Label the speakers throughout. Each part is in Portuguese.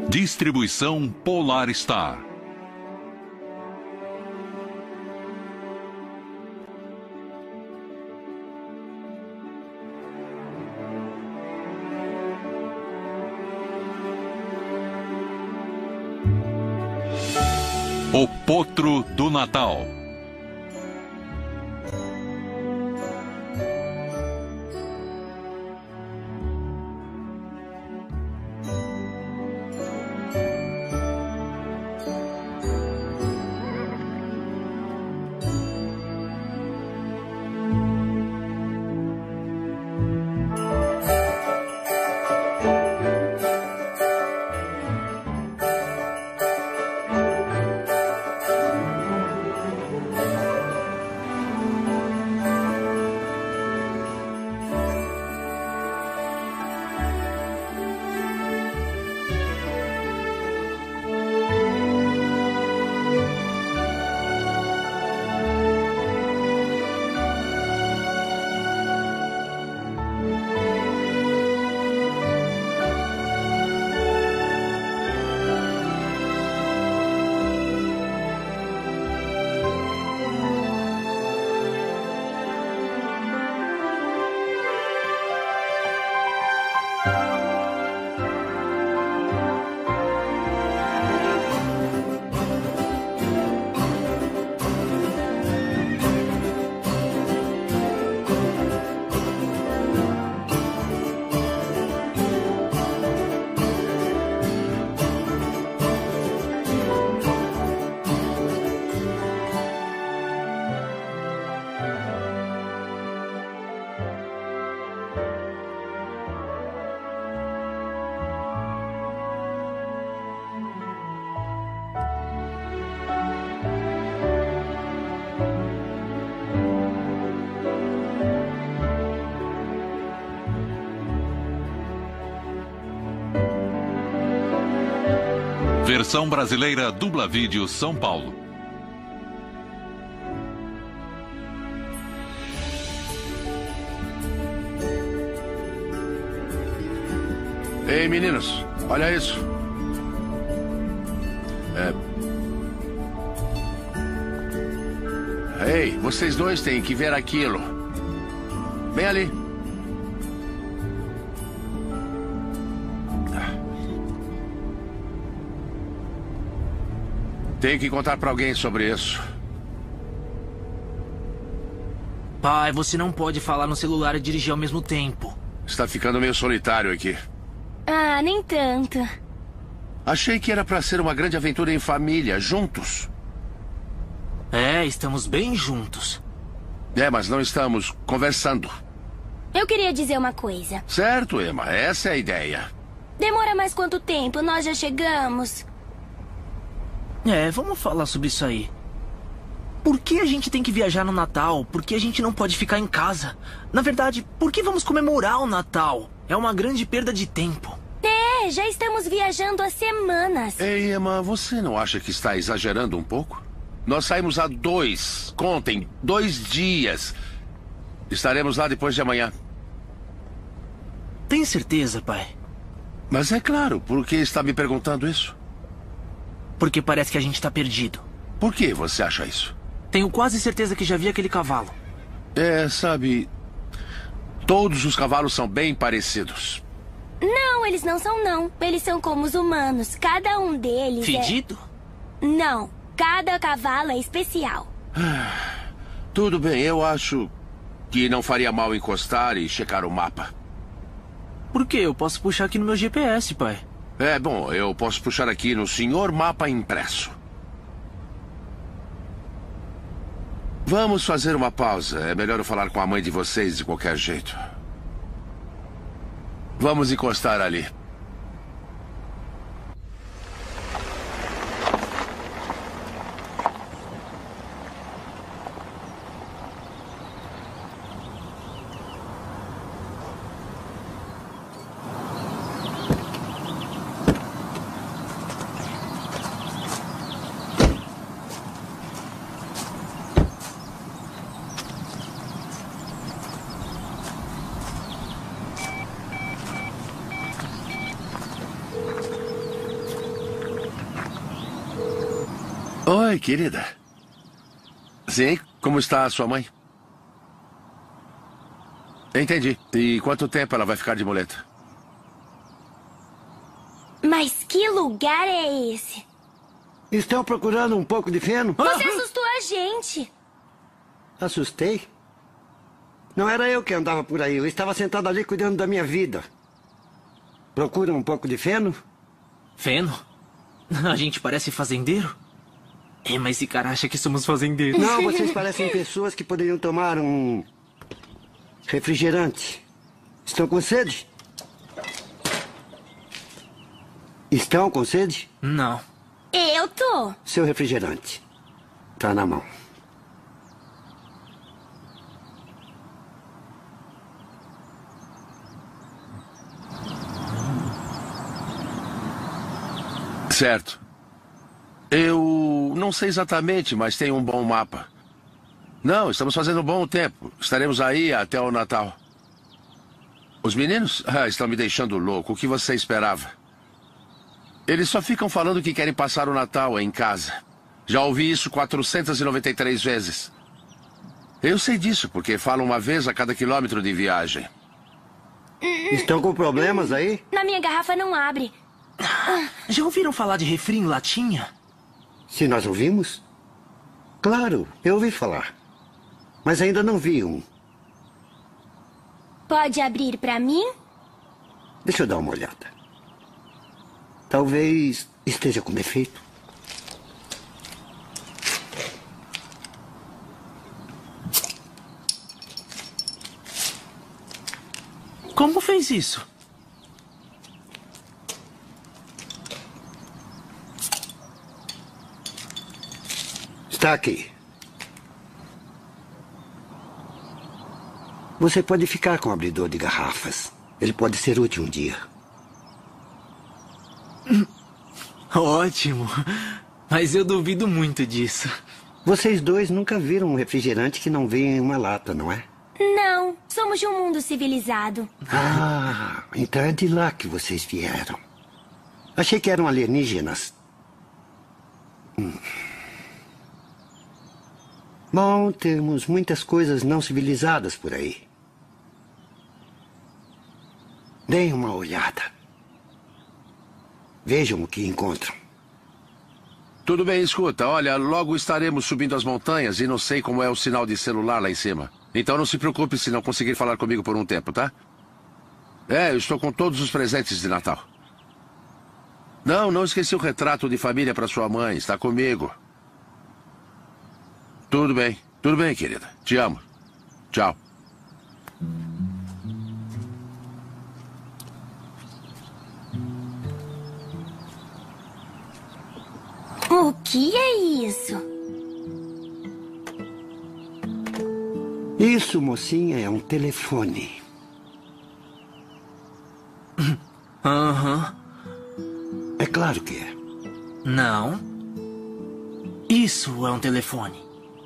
Speaker 1: Distribuição Polar Star. O Potro do Natal. Versão brasileira Dubla Vídeo São Paulo.
Speaker 2: Ei, meninos, olha isso. Ei, vocês dois têm que ver aquilo. Bem ali. Tenho que contar pra alguém sobre isso.
Speaker 3: Pai, você não pode falar no celular e dirigir ao mesmo tempo.
Speaker 2: Está ficando meio solitário aqui.
Speaker 4: Ah, nem tanto.
Speaker 2: Achei que era pra ser uma grande aventura em família, juntos.
Speaker 3: É, estamos bem juntos.
Speaker 2: É, mas não estamos conversando.
Speaker 4: Eu queria dizer uma coisa.
Speaker 2: Certo, Emma, essa é a ideia.
Speaker 4: Demora mais quanto tempo? Nós já chegamos.
Speaker 3: É, vamos falar sobre isso aí. Por que a gente tem que viajar no Natal? Por que a gente não pode ficar em casa? Na verdade, por que vamos comemorar o Natal? É uma grande perda de tempo.
Speaker 4: É, já estamos viajando há semanas.
Speaker 2: Ei, Emma, você não acha que está exagerando um pouco? Nós saímos há 2 dias. Estaremos lá depois de amanhã.
Speaker 3: Tem certeza, pai?
Speaker 2: Mas é claro, por que está me perguntando isso?
Speaker 3: Porque parece que a gente tá perdido.
Speaker 2: Por que você acha isso?
Speaker 3: Tenho quase certeza que já vi aquele cavalo.
Speaker 2: É, sabe... Todos os cavalos são bem parecidos.
Speaker 4: Não, eles não são, não. Eles são como os humanos. Cada um deles
Speaker 3: Fedido?
Speaker 4: Não. Cada cavalo é especial.
Speaker 2: Tudo bem, eu acho que não faria mal encostar e checar o mapa.
Speaker 3: Por quê? Eu posso puxar aqui no meu GPS, pai.
Speaker 2: É, bom, eu posso puxar aqui no Senhor Mapa Impresso. Vamos fazer uma pausa. É melhor eu falar com a mãe de vocês de qualquer jeito. Vamos encostar ali. Oi, querida. Sim, como está a sua mãe? Entendi. E quanto tempo ela vai ficar de muleta?
Speaker 4: Mas que lugar é esse?
Speaker 5: Estão procurando um pouco de feno?
Speaker 4: Você assustou a gente.
Speaker 5: Assustei? Não era eu que andava por aí. Eu estava sentado ali cuidando da minha vida. Procuram um pouco de feno?
Speaker 3: Feno? A gente parece fazendeiro? É, mas esse cara acha que somos fazendeiros.
Speaker 5: Não, vocês parecem pessoas que poderiam tomar um refrigerante. Estão com sede? Estão com sede?
Speaker 3: Não.
Speaker 4: Eu tô.
Speaker 5: Seu refrigerante. Tá na mão.
Speaker 2: Certo. Eu não sei exatamente, mas tem um bom mapa. Não, estamos fazendo um bom tempo. Estaremos aí até o Natal. Os meninos? Estão me deixando louco. O que você esperava? Eles só ficam falando que querem passar o Natal em casa. Já ouvi isso 493 vezes. Eu sei disso, porque falam uma vez a cada quilômetro de viagem.
Speaker 5: Estão com problemas aí?
Speaker 4: Na minha garrafa não abre.
Speaker 3: Já ouviram falar de refri em latinha?
Speaker 5: Se nós ouvimos? Claro, eu ouvi falar. Mas ainda não vi um.
Speaker 4: Pode abrir pra mim?
Speaker 5: Deixa eu dar uma olhada. Talvez esteja com defeito.
Speaker 3: Como fez isso?
Speaker 5: Está aqui. Você pode ficar com o abridor de garrafas. Ele pode ser útil um dia.
Speaker 3: Ótimo. Mas eu duvido muito disso.
Speaker 5: Vocês dois nunca viram um refrigerante que não vem em uma lata, não é?
Speaker 4: Não, somos de um mundo civilizado.
Speaker 5: Ah, então é de lá que vocês vieram. Achei que eram alienígenas. Bom, temos muitas coisas não civilizadas por aí. Deem uma olhada. Vejam o que encontram.
Speaker 2: Tudo bem, escuta. Olha, logo estaremos subindo as montanhas e não sei como é o sinal de celular lá em cima. Então não se preocupe se não conseguir falar comigo por um tempo, tá? Eu estou com todos os presentes de Natal. Não esqueci o retrato de família para sua mãe. Está comigo. Tudo bem, querida. Te amo. Tchau.
Speaker 4: O que é isso?
Speaker 5: Isso, mocinha, é um telefone.
Speaker 3: Aham.
Speaker 5: É claro que é.
Speaker 3: Não. Isso é um telefone.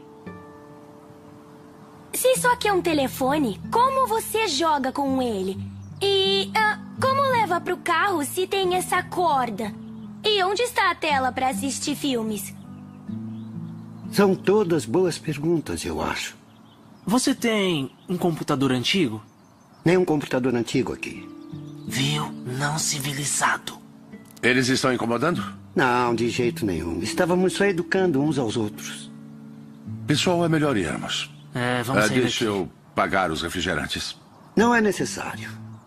Speaker 4: Se isso aqui é um telefone, como você joga com ele? E como leva pro carro se tem essa corda? E onde está a tela para assistir filmes?
Speaker 5: São todas boas perguntas, eu acho.
Speaker 3: Você tem um computador antigo?
Speaker 5: Nem um computador antigo aqui.
Speaker 3: Viu? Não civilizado.
Speaker 2: Eles estão incomodando?
Speaker 5: Não, de jeito nenhum. Estávamos só educando uns aos outros.
Speaker 2: Pessoal, é melhor irmos.
Speaker 3: Vamos sair
Speaker 2: Deixa
Speaker 3: daqui.
Speaker 2: eu pagar os refrigerantes.
Speaker 5: Não é necessário.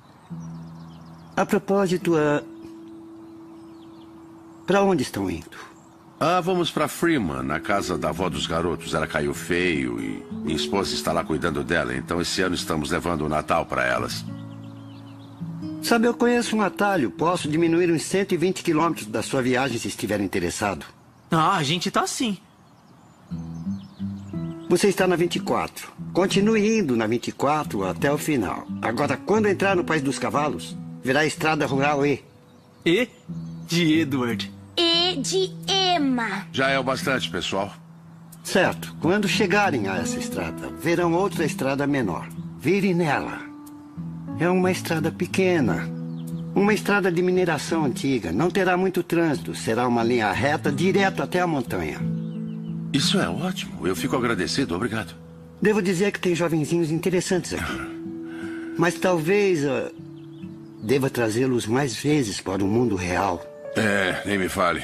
Speaker 5: A propósito, para onde estão indo?
Speaker 2: Vamos para Freeman, na casa da avó dos garotos. Ela caiu feio e minha esposa está lá cuidando dela. Então esse ano estamos levando o Natal para elas.
Speaker 5: Sabe, eu conheço um atalho. Posso diminuir uns 120 quilômetros da sua viagem se estiver interessado.
Speaker 3: A gente tá sim.
Speaker 5: Você está na 24. Continue indo na 24 até o final. Agora, quando entrar no País dos Cavalos, virá a Estrada Rural E.
Speaker 3: E de Edward.
Speaker 4: E de Emma.
Speaker 2: Já é o bastante, pessoal.
Speaker 5: Certo. Quando chegarem a essa estrada, verão outra estrada menor. Vire nela. É uma estrada pequena. Uma estrada de mineração antiga. Não terá muito trânsito. Será uma linha reta direto até a montanha.
Speaker 2: Isso é ótimo. Eu fico agradecido. Obrigado.
Speaker 5: Devo dizer que tem jovenzinhos interessantes aqui. Mas talvez deva trazê-los mais vezes para o mundo real.
Speaker 2: Nem me fale.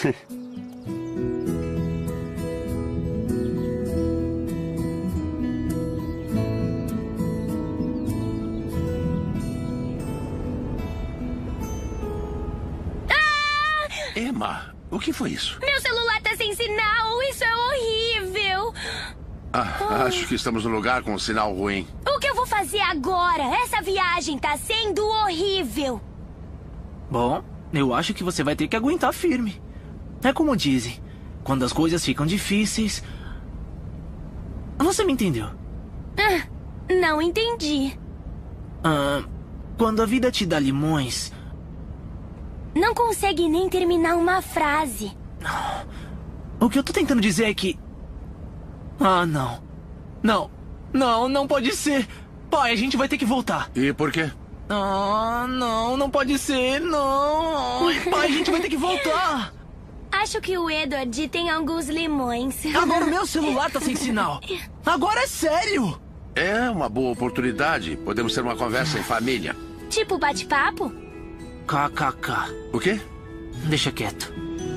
Speaker 2: Emma, o que foi isso?
Speaker 4: Meu celular tá sem sinal. Isso é horrível.
Speaker 2: Acho que estamos num lugar com um sinal ruim.
Speaker 4: O que eu vou fazer agora? Essa viagem tá sendo horrível.
Speaker 3: Bom, eu acho que você vai ter que aguentar firme. É como dizem, quando as coisas ficam difíceis... Você me entendeu?
Speaker 4: Não entendi.
Speaker 3: Quando a vida te dá limões...
Speaker 4: Não consegue nem terminar uma frase.
Speaker 3: O que eu tô tentando dizer é que... não. Não pode ser. Pai, a gente vai ter que voltar.
Speaker 2: E por quê?
Speaker 3: Não pode ser, não. Pai, a gente vai ter que voltar.
Speaker 4: Acho que o Edward tem alguns limões.
Speaker 3: Agora o meu celular tá sem sinal. Agora é sério.
Speaker 2: É uma boa oportunidade. Podemos ter uma conversa em família.
Speaker 4: Tipo bate-papo?
Speaker 3: KKK.
Speaker 2: O quê?
Speaker 3: Deixa quieto.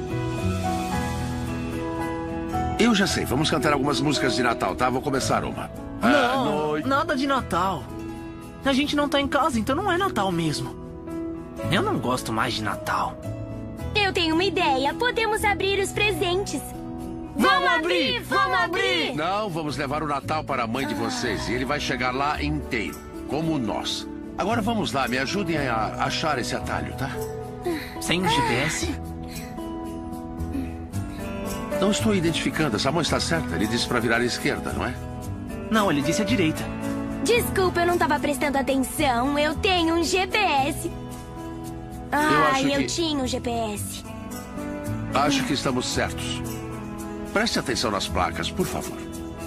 Speaker 2: Eu já sei. Vamos cantar algumas músicas de Natal, tá? Vou começar uma.
Speaker 3: Não, nada de Natal. A gente não tá em casa, então não é Natal mesmo. Eu não gosto mais de Natal.
Speaker 4: Eu tenho uma ideia. Podemos abrir os presentes.
Speaker 3: Vamos abrir! Vamos abrir!
Speaker 2: Não, vamos levar o Natal para a mãe de vocês. E ele vai chegar lá inteiro, como nós. Agora vamos lá, me ajudem a achar esse atalho, tá?
Speaker 3: Sem um GPS?
Speaker 2: Não estou identificando. Essa mão está certa. Ele disse para virar à esquerda, não é?
Speaker 3: Não, ele disse à direita.
Speaker 4: Desculpa, eu não estava prestando atenção. Eu tenho um GPS. Eu tinha um GPS.
Speaker 2: Acho que estamos certos. Preste atenção nas placas, por favor.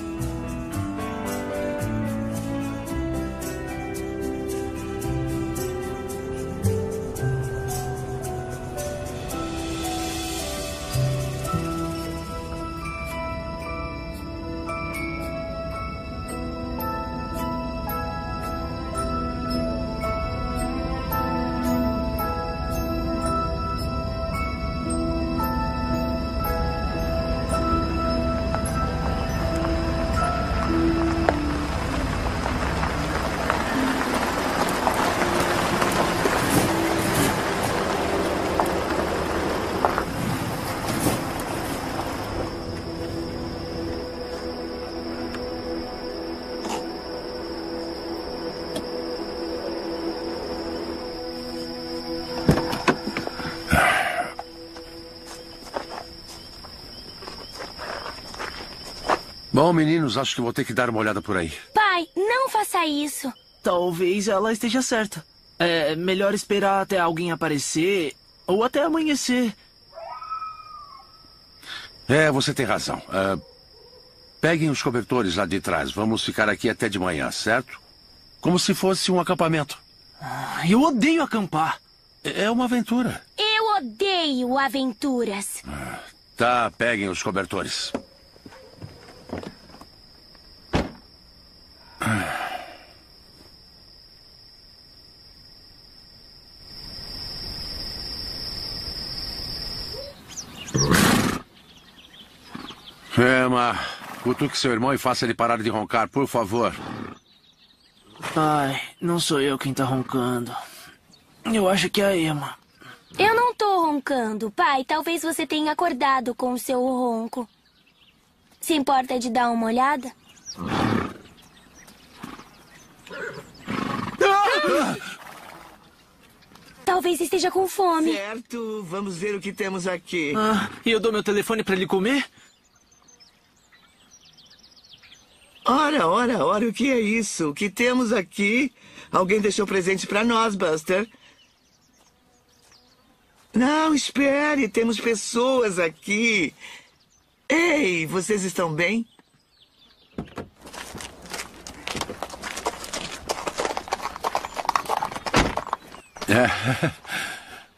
Speaker 2: Bom, meninos, acho que vou ter que dar uma olhada por aí.
Speaker 4: Pai, não faça isso.
Speaker 3: Talvez ela esteja certa. É melhor esperar até alguém aparecer ou até amanhecer.
Speaker 2: Você tem razão. Peguem os cobertores lá de trás. Vamos ficar aqui até de manhã, certo? Como se fosse um acampamento.
Speaker 3: Eu odeio acampar.
Speaker 2: É uma aventura.
Speaker 4: Eu odeio aventuras.
Speaker 2: Tá, peguem os cobertores. Emma, cutuque seu irmão e faça ele parar de roncar, por favor.
Speaker 3: Pai, não sou eu quem tá roncando. Eu acho que é a Emma.
Speaker 4: Eu não tô roncando, pai. Talvez você tenha acordado com o seu ronco. Se importa de dar uma olhada? Talvez esteja com fome.
Speaker 6: Certo, vamos ver o que temos aqui.
Speaker 3: E eu dou meu telefone pra ele comer?
Speaker 6: Ora, o que é isso? O que temos aqui? Alguém deixou presente pra nós, Buster. Não, espere, temos pessoas aqui. Ei, vocês estão bem?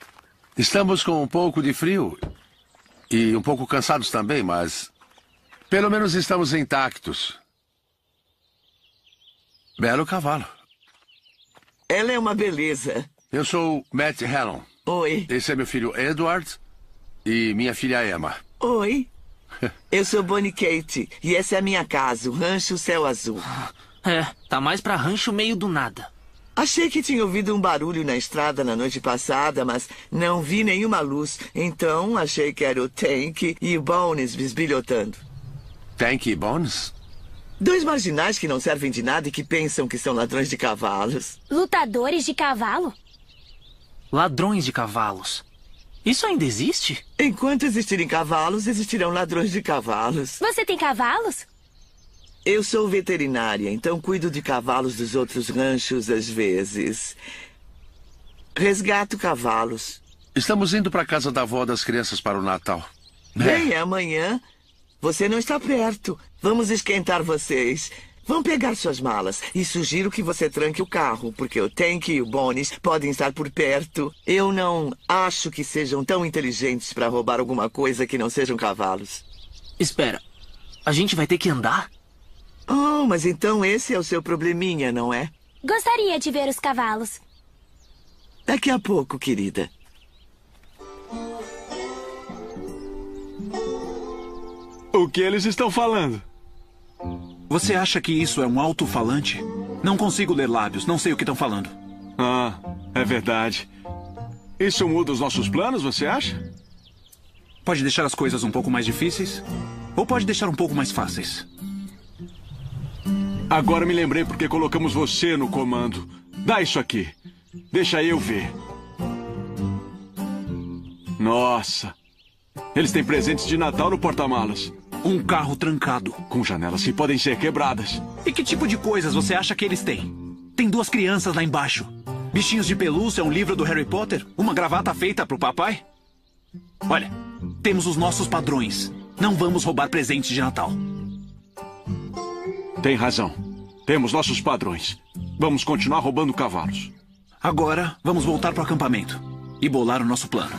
Speaker 2: Estamos com um pouco de frio e um pouco cansados também, mas Pelo menos estamos intactos. Belo cavalo.
Speaker 6: Ela é uma beleza.
Speaker 2: Eu sou Matt Hallon.
Speaker 6: Oi.
Speaker 2: Esse é meu filho Edward e minha filha Emma.
Speaker 6: Oi. Eu sou Bonnie Kate e essa é a minha casa, o Rancho Céu Azul.
Speaker 3: É, tá mais pra rancho meio do nada.
Speaker 6: Achei que tinha ouvido um barulho na estrada na noite passada, mas não vi nenhuma luz. Então achei que era o Tank e o Bones bisbilhotando.
Speaker 2: Tank e Bones?
Speaker 6: 2 marginais que não servem de nada e que pensam que são ladrões de cavalos.
Speaker 4: Lutadores de cavalo?
Speaker 3: Ladrões de cavalos. Isso ainda existe?
Speaker 6: Enquanto existirem cavalos, existirão ladrões de cavalos.
Speaker 4: Você tem cavalos?
Speaker 6: Eu sou veterinária, então cuido de cavalos dos outros ranchos às vezes. Resgato cavalos.
Speaker 2: Estamos indo para a casa da avó das crianças para o Natal.
Speaker 6: Bem, é amanhã. Você não está perto. Vamos esquentar vocês. Vão pegar suas malas. E sugiro que você tranque o carro, porque o Tank e o Bones podem estar por perto. Eu não acho que sejam tão inteligentes para roubar alguma coisa que não sejam cavalos.
Speaker 3: Espera, a gente vai ter que andar?
Speaker 6: Oh, mas então esse é o seu probleminha, não é?
Speaker 4: Gostaria de ver os cavalos.
Speaker 6: Daqui a pouco, querida.
Speaker 7: O que eles estão falando?
Speaker 8: Você acha que isso é um alto-falante? Não consigo ler lábios, não sei o que estão falando.
Speaker 7: Ah, é verdade. Isso muda os nossos planos, você acha?
Speaker 8: Pode deixar as coisas um pouco mais difíceis? Ou pode deixar um pouco mais fáceis?
Speaker 7: Agora me lembrei porque colocamos você no comando. Dá isso aqui. Deixa eu ver. Nossa. Eles têm presentes de Natal no porta-malas.
Speaker 8: Um carro trancado.
Speaker 7: Com janelas que podem ser quebradas.
Speaker 8: E que tipo de coisas você acha que eles têm? Tem 2 crianças lá embaixo. Bichinhos de pelúcia, um livro do Harry Potter, uma gravata feita pro papai. Olha, temos os nossos padrões. Não vamos roubar presentes de Natal.
Speaker 7: Tem razão. Temos nossos padrões. Vamos continuar roubando cavalos.
Speaker 8: Agora, vamos voltar pro acampamento e bolar o nosso plano.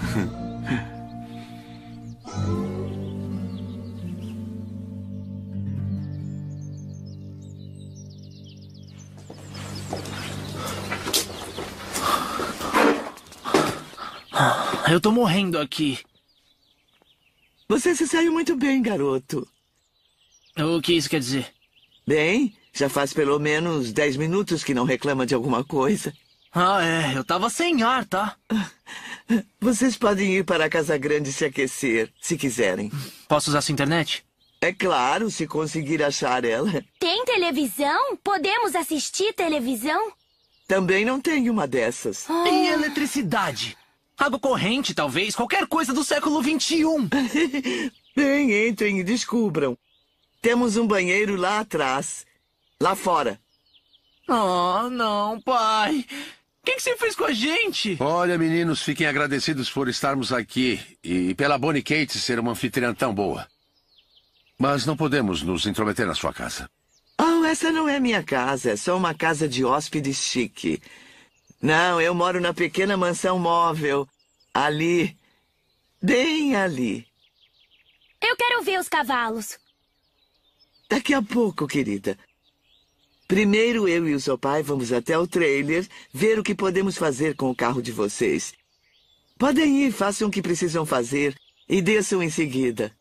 Speaker 3: Eu tô morrendo aqui.
Speaker 6: Você se saiu muito bem, garoto.
Speaker 3: O que isso quer dizer?
Speaker 6: Bem, já faz pelo menos 10 minutos que não reclama de alguma coisa.
Speaker 3: Ah, é. Eu tava sem ar, tá?
Speaker 6: Vocês podem ir para a Casa Grande se aquecer, se quiserem.
Speaker 3: Posso usar sua internet?
Speaker 6: É claro, se conseguir achar ela.
Speaker 4: Tem televisão? Podemos assistir televisão?
Speaker 6: Também não tenho uma dessas.
Speaker 3: E eletricidade? Água corrente, talvez. Qualquer coisa do século XXI.
Speaker 6: Bem, entrem e descubram. Temos um banheiro lá atrás. Lá fora.
Speaker 3: Oh, não, pai. O que você fez com a gente?
Speaker 2: Olha, meninos, fiquem agradecidos por estarmos aqui e pela Bonnie Kate ser uma anfitriã tão boa. Mas não podemos nos intrometer na sua casa.
Speaker 6: Oh, essa não é minha casa. É só uma casa de hóspedes chique. Não, eu moro na pequena mansão móvel. Ali. Bem ali.
Speaker 4: Eu quero ver os cavalos.
Speaker 6: Daqui a pouco, querida. Primeiro eu e o seu pai vamos até o trailer ver o que podemos fazer com o carro de vocês. Podem ir, façam o que precisam fazer e desçam em seguida.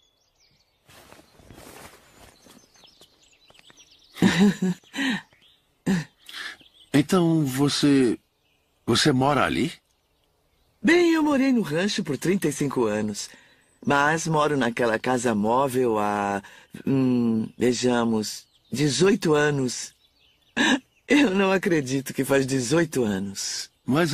Speaker 2: Então você mora ali?
Speaker 6: Bem, eu morei no rancho por 35 anos. Mas moro naquela casa móvel há, vejamos, 18 anos. Eu não acredito que faz 18 anos.
Speaker 2: Mas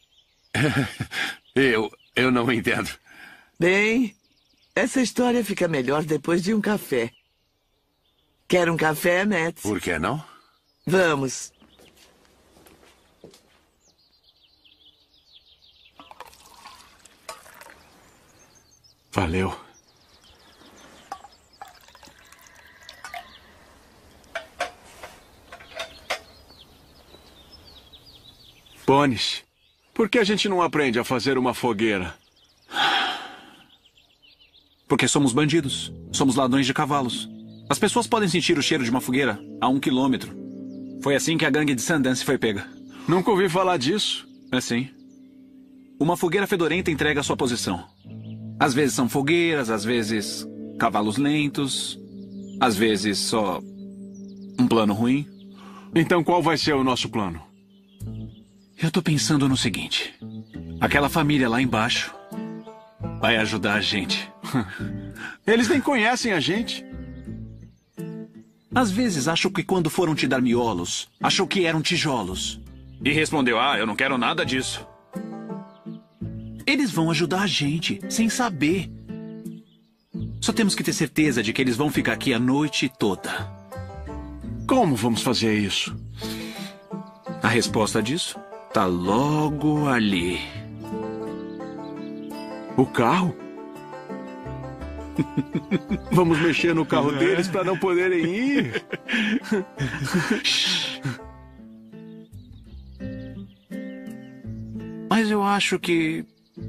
Speaker 2: eu não entendo.
Speaker 6: Bem, essa história fica melhor depois de um café. Quer um café, Matt?
Speaker 2: Por que não?
Speaker 6: Vamos.
Speaker 7: Valeu. Bones, por que a gente não aprende a fazer uma fogueira?
Speaker 8: Porque somos bandidos. Somos ladrões de cavalos. As pessoas podem sentir o cheiro de uma fogueira a 1 quilômetro. Foi assim que a gangue de Sundance foi pega.
Speaker 7: Nunca ouvi falar disso.
Speaker 8: É sim. Uma fogueira fedorenta entrega a sua posição. Às vezes são fogueiras, às vezes cavalos lentos, às vezes só um plano ruim.
Speaker 7: Então qual vai ser o nosso plano?
Speaker 8: Eu tô pensando no seguinte. Aquela família lá embaixo vai ajudar a gente.
Speaker 7: Eles nem conhecem a gente.
Speaker 8: Às vezes acham que quando foram te dar miolos, achou que eram tijolos. E respondeu, eu não quero nada disso. Eles vão ajudar a gente, sem saber. Só temos que ter certeza de que eles vão ficar aqui a noite toda.
Speaker 7: Como vamos fazer isso?
Speaker 8: A resposta disso tá logo ali.
Speaker 7: O carro? Vamos mexer no carro deles para não poderem ir.
Speaker 8: Mas eu acho que...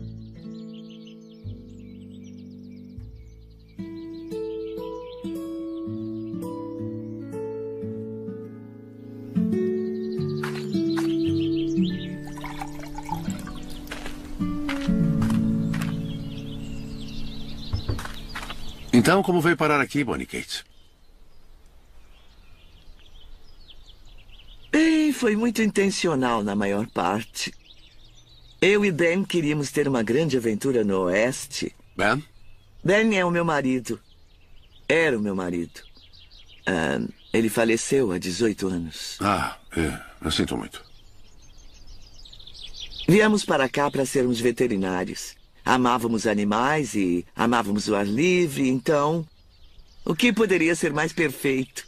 Speaker 2: Então, como veio parar aqui, Bonnie Kate?
Speaker 6: Bem, foi muito intencional na maior parte. Eu e Ben queríamos ter uma grande aventura no Oeste.
Speaker 2: Ben?
Speaker 6: Ben é o meu marido. Era o meu marido. Ele faleceu há 18 anos.
Speaker 2: Eu sinto muito.
Speaker 6: Viemos para cá para sermos veterinários. Amávamos animais e amávamos o ar livre, então... O que poderia ser mais perfeito?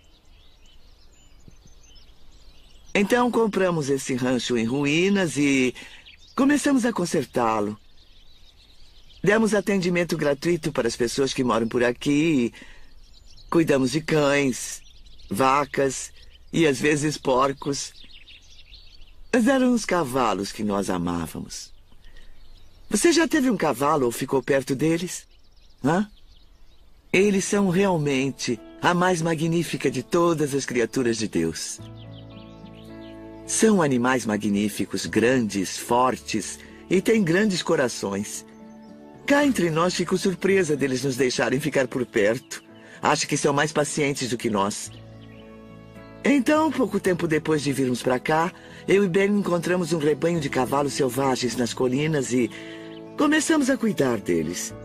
Speaker 6: Então compramos esse rancho em ruínas e começamos a consertá-lo. Demos atendimento gratuito para as pessoas que moram por aqui. Cuidamos de cães, vacas e às vezes porcos. Mas eram os cavalos que nós amávamos. Você já teve um cavalo ou ficou perto deles? Eles são realmente a mais magnífica de todas as criaturas de Deus. São animais magníficos, grandes, fortes e têm grandes corações. Cá entre nós fico surpresa deles nos deixarem ficar por perto. Acho que são mais pacientes do que nós. Então, pouco tempo depois de virmos para cá, eu e Ben encontramos um rebanho de cavalos selvagens nas colinas e começamos a cuidar deles.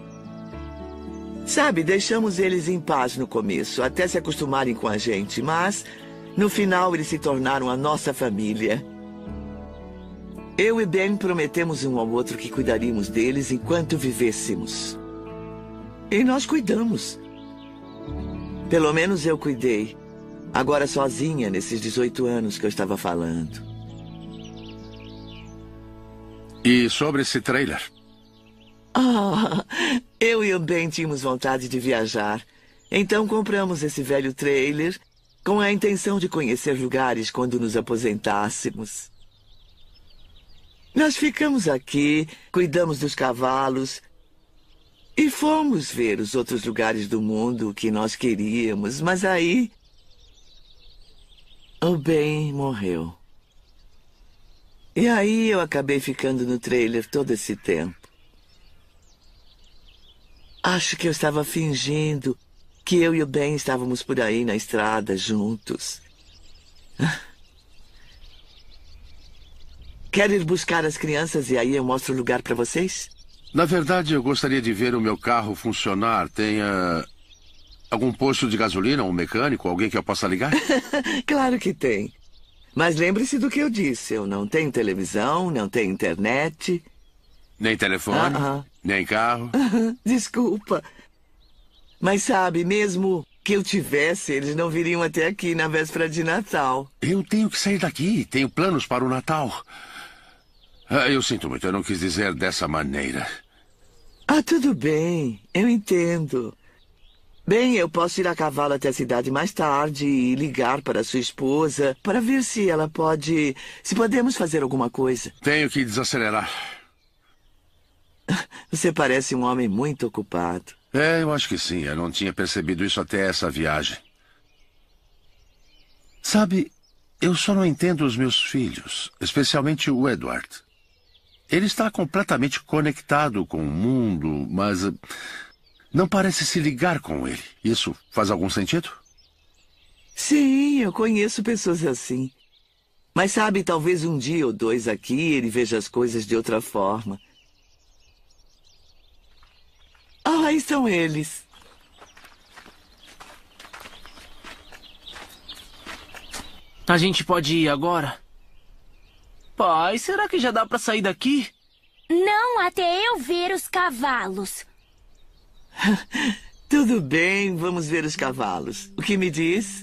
Speaker 6: Sabe, deixamos eles em paz no começo, até se acostumarem com a gente, mas no final eles se tornaram a nossa família. Eu e Ben prometemos um ao outro que cuidaríamos deles enquanto vivêssemos. E nós cuidamos. Pelo menos eu cuidei. Agora sozinha, nesses 18 anos que eu estava falando.
Speaker 2: E sobre esse trailer?
Speaker 6: Eu e o Ben tínhamos vontade de viajar. Então compramos esse velho trailer com a intenção de conhecer lugares quando nos aposentássemos. Nós ficamos aqui, cuidamos dos cavalos e fomos ver os outros lugares do mundo que nós queríamos. Mas aí, o Ben morreu. E aí eu acabei ficando no trailer todo esse tempo. Acho que eu estava fingindo que eu e o Ben estávamos por aí na estrada juntos. Quer ir buscar as crianças e aí eu mostro o lugar para vocês?
Speaker 2: Na verdade, eu gostaria de ver o meu carro funcionar. Tem algum posto de gasolina, um mecânico, alguém que eu possa ligar?
Speaker 6: Claro que tem. Mas lembre-se do que eu disse. Eu não tenho televisão, não tenho internet.
Speaker 2: Nem telefone, nem carro.
Speaker 6: Desculpa. Mas sabe, mesmo que eu tivesse, eles não viriam até aqui na véspera de Natal.
Speaker 2: Eu tenho que sair daqui. Tenho planos para o Natal. Eu sinto muito. Eu não quis dizer dessa maneira.
Speaker 6: Tudo bem. Eu entendo. Bem, eu posso ir a cavalo até a cidade mais tarde e ligar para sua esposa para ver se ela pode... se podemos fazer alguma coisa.
Speaker 2: Tenho que desacelerar.
Speaker 6: Você parece um homem muito ocupado.
Speaker 2: É, eu acho que sim. Eu não tinha percebido isso até essa viagem. Sabe, eu só não entendo os meus filhos, especialmente o Edward. Ele está completamente conectado com o mundo, mas não parece se ligar com ele. Isso faz algum sentido?
Speaker 6: Sim, eu conheço pessoas assim. Mas sabe, talvez um dia ou dois aqui ele veja as coisas de outra forma. Ah, aí são eles.
Speaker 3: A gente pode ir agora? Pai, será que já dá pra sair daqui?
Speaker 4: Não, até eu ver os cavalos.
Speaker 6: Tudo bem, vamos ver os cavalos. O que me diz?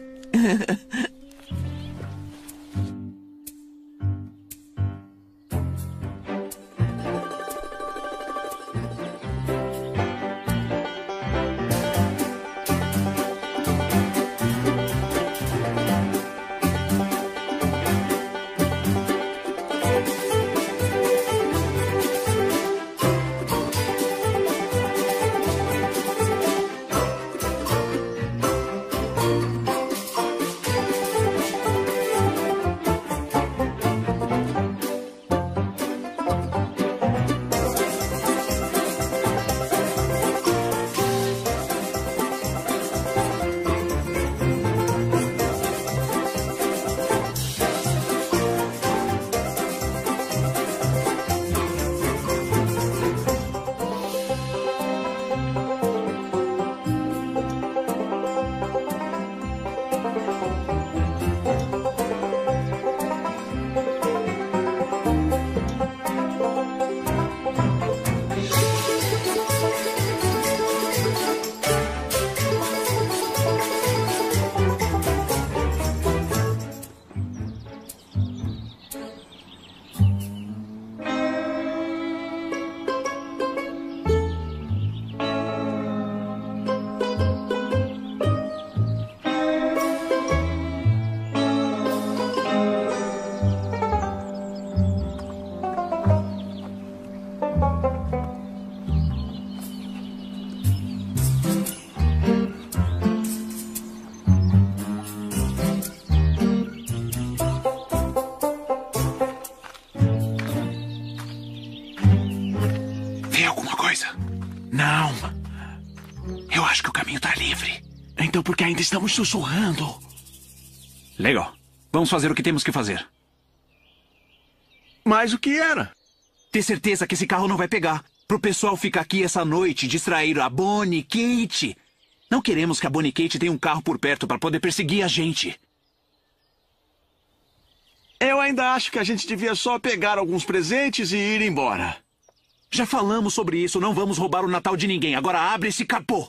Speaker 8: Não. Eu acho que o caminho tá livre. Então por que ainda estamos sussurrando? Legal. Vamos fazer o que temos que fazer.
Speaker 7: Mas o que era?
Speaker 8: Ter certeza que esse carro não vai pegar. Pro pessoal ficar aqui essa noite e distrair a Bonnie, Kate. Não queremos que a Bonnie e Kate tenham um carro por perto para poder perseguir a gente.
Speaker 7: Eu ainda acho que a gente devia só pegar alguns presentes e ir embora.
Speaker 8: Já falamos sobre isso, não vamos roubar o Natal de ninguém. Agora abre esse capô.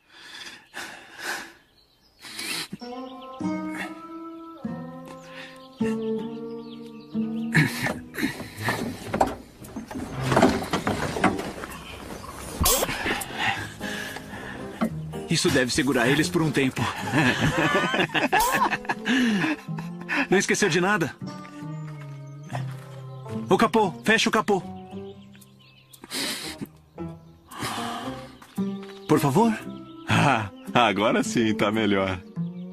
Speaker 8: Isso deve segurar eles por um tempo. Não esqueceu de nada? O capô, fecha o capô. Por favor?
Speaker 7: Ah, agora sim, tá melhor.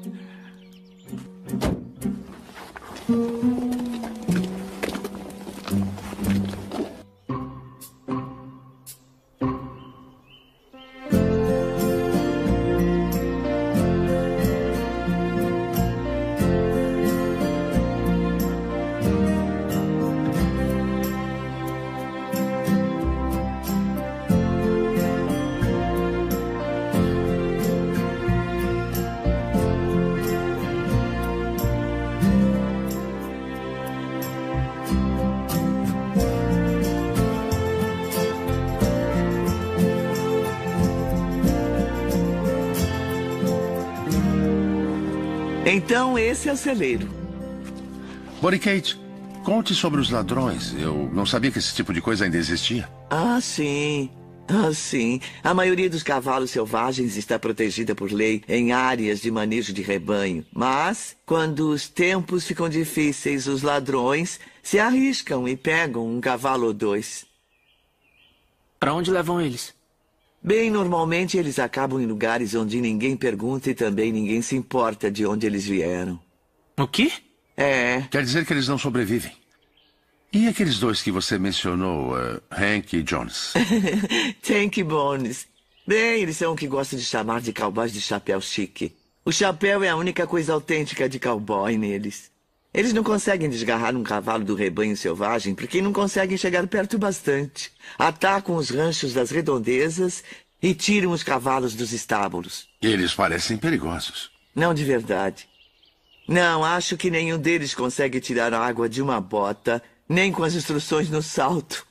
Speaker 6: Então esse é o celeiro.
Speaker 2: Bonnie Kate, conte sobre os ladrões. Eu não sabia que esse tipo de coisa ainda existia.
Speaker 6: Ah, sim. Ah, sim. A maioria dos cavalos selvagens está protegida por lei em áreas de manejo de rebanho. Mas, quando os tempos ficam difíceis, os ladrões se arriscam e pegam um cavalo ou dois.
Speaker 3: Pra onde levam eles?
Speaker 6: Bem, normalmente eles acabam em lugares onde ninguém pergunta e também ninguém se importa de onde eles vieram.
Speaker 3: O quê?
Speaker 6: É.
Speaker 2: Quer dizer que eles não sobrevivem. E aqueles dois que você mencionou, Hank e Jones?
Speaker 6: Tank Bones. Bem, eles são o que gostam de chamar de cowboys de chapéu chique. O chapéu é a única coisa autêntica de cowboy neles. Eles não conseguem desgarrar um cavalo do rebanho selvagem porque não conseguem chegar perto bastante. Atacam os ranchos das redondezas e tiram os cavalos dos estábulos.
Speaker 2: Eles parecem perigosos.
Speaker 6: Não de verdade. Não, acho que nenhum deles consegue tirar a água de uma bota, nem com as instruções no salto.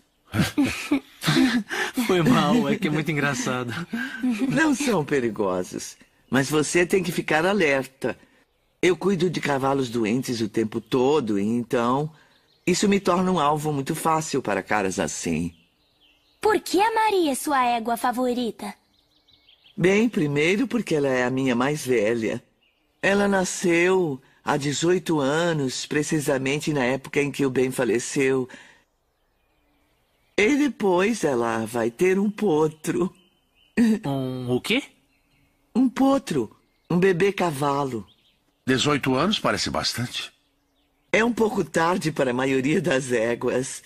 Speaker 3: Foi mal, é que é muito engraçado.
Speaker 6: Não são perigosos, mas você tem que ficar alerta. Eu cuido de cavalos doentes o tempo todo, e então isso me torna um alvo muito fácil para caras assim.
Speaker 4: Por que a Maria é sua égua favorita?
Speaker 6: Bem, primeiro porque ela é a minha mais velha. Ela nasceu há 18 anos, precisamente na época em que o Ben faleceu. E depois ela vai ter um potro.
Speaker 3: O quê?
Speaker 6: Um potro, um bebê cavalo.
Speaker 2: 18 anos parece bastante.
Speaker 6: É um pouco tarde para a maioria das éguas.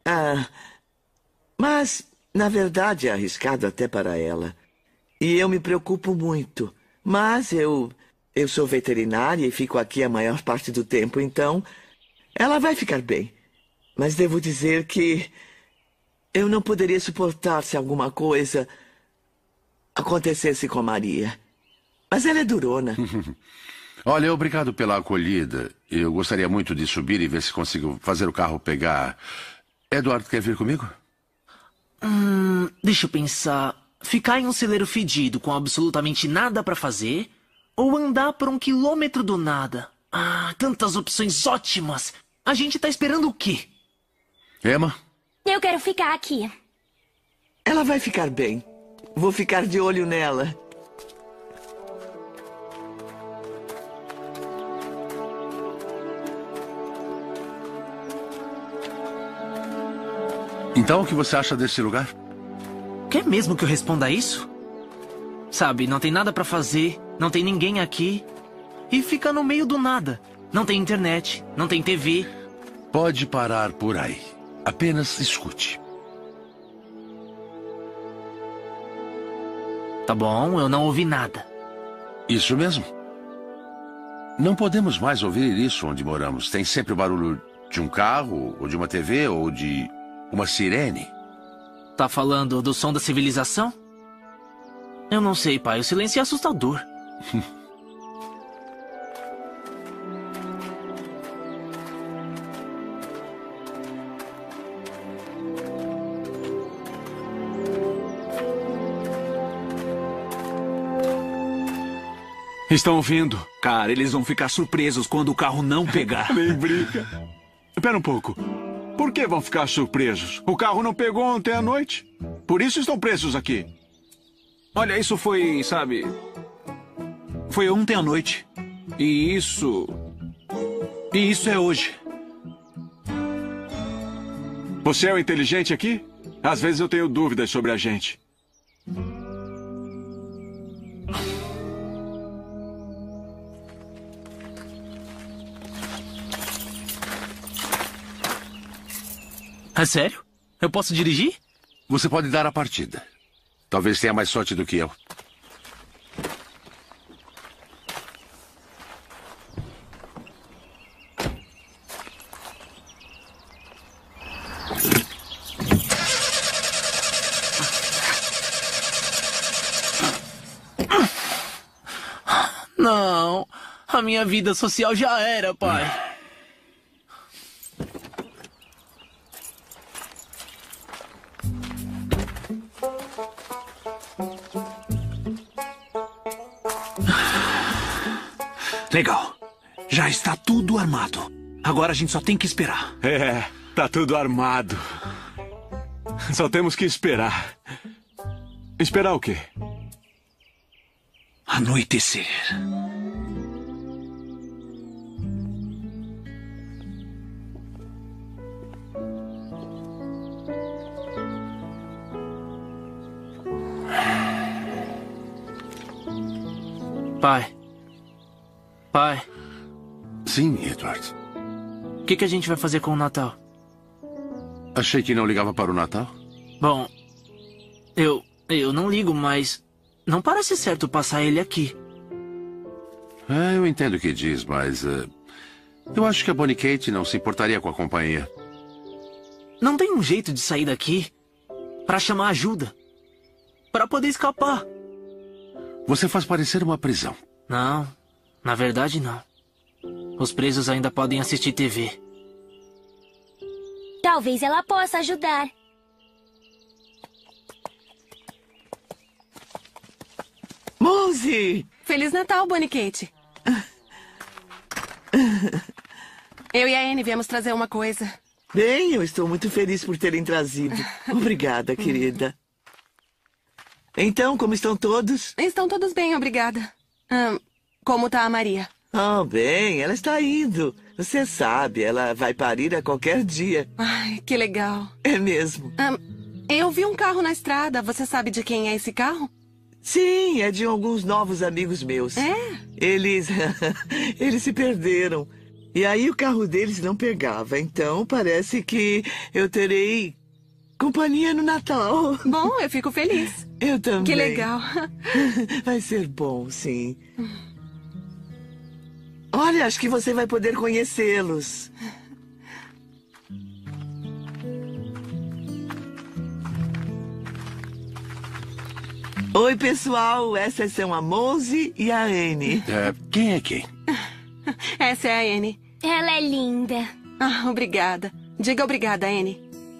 Speaker 6: Mas, na verdade, é arriscado até para ela. E eu me preocupo muito. Mas eu sou veterinária e fico aqui a maior parte do tempo, então ela vai ficar bem. Mas devo dizer que eu não poderia suportar se alguma coisa acontecesse com a Maria. Mas ela é durona.
Speaker 2: Olha, obrigado pela acolhida. Eu gostaria muito de subir e ver se consigo fazer o carro pegar. Eduardo, quer vir comigo?
Speaker 3: Deixa eu pensar. Ficar em um celeiro fedido com absolutamente nada pra fazer? Ou andar por 1 quilômetro do nada? Tantas opções ótimas! A gente tá esperando o quê?
Speaker 2: Emma?
Speaker 4: Eu quero ficar aqui.
Speaker 6: Ela vai ficar bem. Vou ficar de olho nela.
Speaker 2: Então, o que você acha desse lugar?
Speaker 3: Quer mesmo que eu responda isso? Sabe, não tem nada pra fazer, não tem ninguém aqui. E fica no meio do nada. Não tem internet, não tem TV.
Speaker 2: Pode parar por aí. Apenas escute.
Speaker 3: Tá bom, eu não ouvi nada.
Speaker 2: Isso mesmo. Não podemos mais ouvir isso onde moramos. Tem sempre o barulho de um carro, ou de uma TV, ou de uma sirene.
Speaker 3: Tá falando do som da civilização? Eu não sei, pai. O silêncio é assustador.
Speaker 7: Estão vindo.
Speaker 8: Cara, eles vão ficar surpresos quando o carro não pegar.
Speaker 7: Nem brinca. Espera um pouco. Por que vão ficar surpresos? O carro não pegou ontem à noite. Por isso estão presos aqui.
Speaker 8: Olha, isso foi, sabe... Foi ontem à noite. E isso é hoje.
Speaker 7: Você é o inteligente aqui? Às vezes eu tenho dúvidas sobre a gente.
Speaker 3: É sério? Eu posso dirigir?
Speaker 2: Você pode dar a partida. Talvez tenha mais sorte do que eu.
Speaker 3: Não. A minha vida social já era, pai.
Speaker 8: Legal. Já está tudo armado. Agora a gente só tem que esperar.
Speaker 7: É, tá tudo armado. Só temos que esperar. Esperar o quê?
Speaker 8: Anoitecer.
Speaker 3: Pai. Pai,
Speaker 2: Sim, Edward.
Speaker 3: o que a gente vai fazer com o Natal?
Speaker 2: Achei que não ligava para o Natal.
Speaker 3: Bom, eu não ligo, mas não parece certo passar ele aqui.
Speaker 2: Eu entendo o que diz, mas... eu acho que a Bonnie Kate não se importaria com a companhia.
Speaker 3: Não tem um jeito de sair daqui pra chamar ajuda? Pra poder escapar?
Speaker 2: Você faz parecer uma prisão.
Speaker 3: Não, na verdade não. Os presos ainda podem assistir TV.
Speaker 4: Talvez ela possa ajudar.
Speaker 6: Mose!
Speaker 9: Feliz Natal, Bonnie Kate. Eu e a Anne viemos trazer uma coisa.
Speaker 6: Bem, eu estou muito feliz por terem trazido. Obrigada, querida. Então, como estão todos?
Speaker 9: Estão todos bem, obrigada. Como tá a Maria?
Speaker 6: Bem, ela está indo. Você sabe, ela vai parir a qualquer dia.
Speaker 9: Ai, que legal.
Speaker 6: É mesmo.
Speaker 9: Eu vi um carro na estrada. Você sabe de quem é esse carro?
Speaker 6: Sim, é de alguns novos amigos meus.
Speaker 9: É?
Speaker 6: Eles se perderam. E aí o carro deles não pegava. Então parece que eu terei companhia no Natal.
Speaker 9: Bom, eu fico feliz.
Speaker 6: Eu também.
Speaker 9: Que legal.
Speaker 6: Vai ser bom, sim. Olha, acho que você vai poder conhecê-los. Oi, pessoal. Essas são a Mose e a Anne.
Speaker 2: Quem é quem?
Speaker 9: Essa é a Anne.
Speaker 4: Ela é linda.
Speaker 9: Obrigada. Diga obrigada, Anne.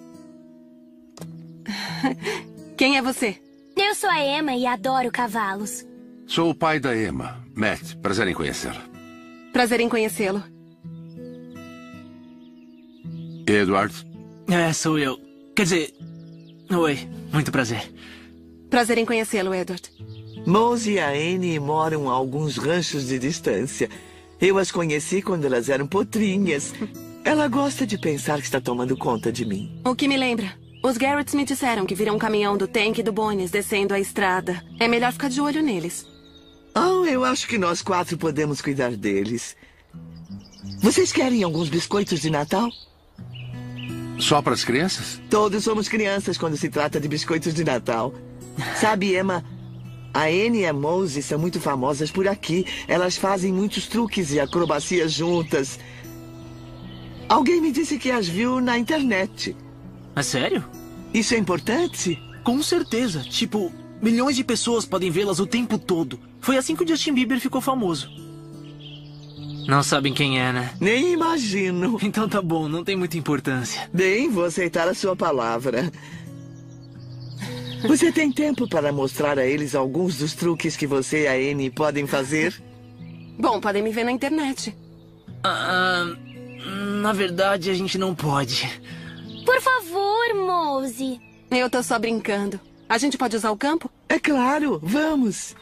Speaker 9: Quem é você?
Speaker 4: Eu sou a Emma e adoro cavalos.
Speaker 2: Sou o pai da Emma. Matt, prazer em conhecê-la.
Speaker 9: Prazer em conhecê-lo.
Speaker 2: Edward.
Speaker 3: Sou eu. Quer dizer... Oi, muito prazer.
Speaker 9: Prazer em conhecê-lo, Edward.
Speaker 6: Mose e a Anne moram a alguns ranchos de distância. Eu as conheci quando elas eram potrinhas. Ela gosta de pensar que está tomando conta de mim.
Speaker 9: O que me lembra? Os Garretts me disseram que viram um caminhão do Tank e do Bones descendo a estrada. É melhor ficar de olho neles.
Speaker 6: Eu acho que nós 4 podemos cuidar deles. Vocês querem alguns biscoitos de Natal?
Speaker 2: Só para as crianças?
Speaker 6: Todos somos crianças quando se trata de biscoitos de Natal. Sabe, Emma, a Anne e a Mose são muito famosas por aqui. Elas fazem muitos truques e acrobacias juntas. Alguém me disse que as viu na internet.
Speaker 3: É sério?
Speaker 6: Isso é importante?
Speaker 3: Com certeza. Tipo, milhões de pessoas podem vê-las o tempo todo. Foi assim que o Justin Bieber ficou famoso. Não sabem quem é, né?
Speaker 6: Nem imagino.
Speaker 3: Então tá bom, não tem muita importância.
Speaker 6: Bem, vou aceitar a sua palavra. Você tem tempo para mostrar a eles alguns dos truques que você e a Anne podem fazer?
Speaker 9: Bom, podem me ver na internet.
Speaker 3: Na verdade, a gente não pode.
Speaker 4: Por favor, Mose.
Speaker 9: Eu tô só brincando. A gente pode usar o campo?
Speaker 6: É claro, vamos.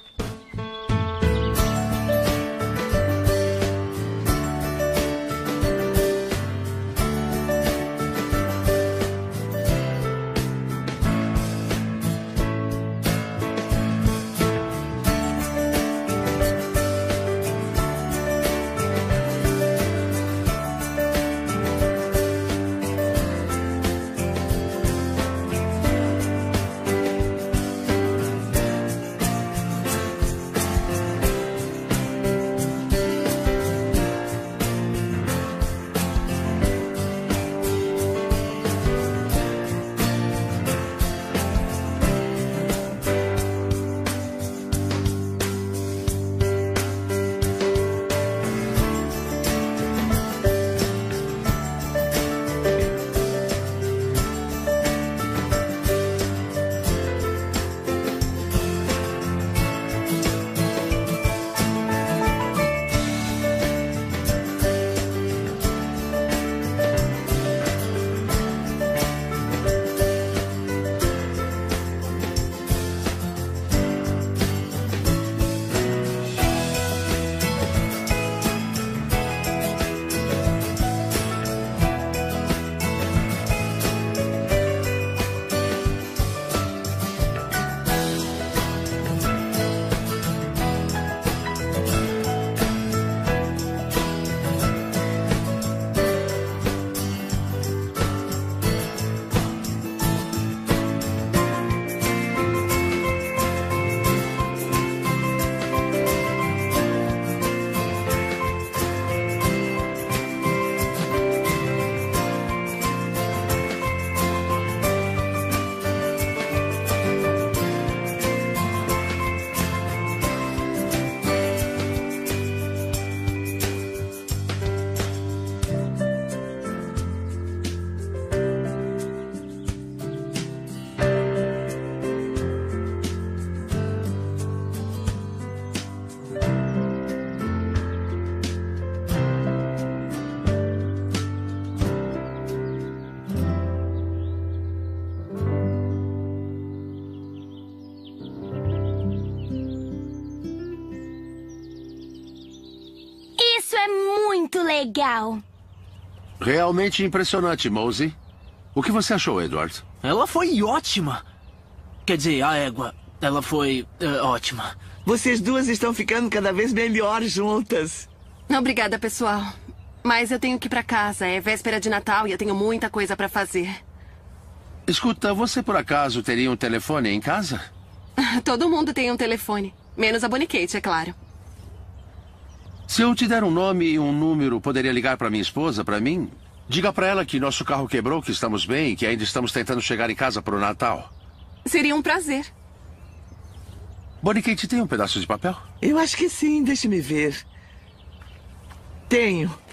Speaker 4: muito legal.
Speaker 2: Realmente impressionante, Mosey. O que você achou, Edward?
Speaker 3: Ela foi ótima. Quer dizer, a égua. Ela foi ótima.
Speaker 6: Vocês duas estão ficando cada vez melhor juntas.
Speaker 9: Obrigada, pessoal. Mas eu tenho que ir pra casa. É véspera de Natal e eu tenho muita coisa pra fazer.
Speaker 2: Escuta, você por acaso teria um telefone em casa?
Speaker 9: Todo mundo tem um telefone. Menos a Bonnie Kate, é claro.
Speaker 2: Se eu te der um nome e um número, poderia ligar para minha esposa, para mim? Diga para ela que nosso carro quebrou, que estamos bem e que ainda estamos tentando chegar em casa para o Natal.
Speaker 9: Seria um prazer.
Speaker 2: Bonnie Kate tem um pedaço de papel?
Speaker 6: Eu acho que sim, deixe-me ver. Tenho.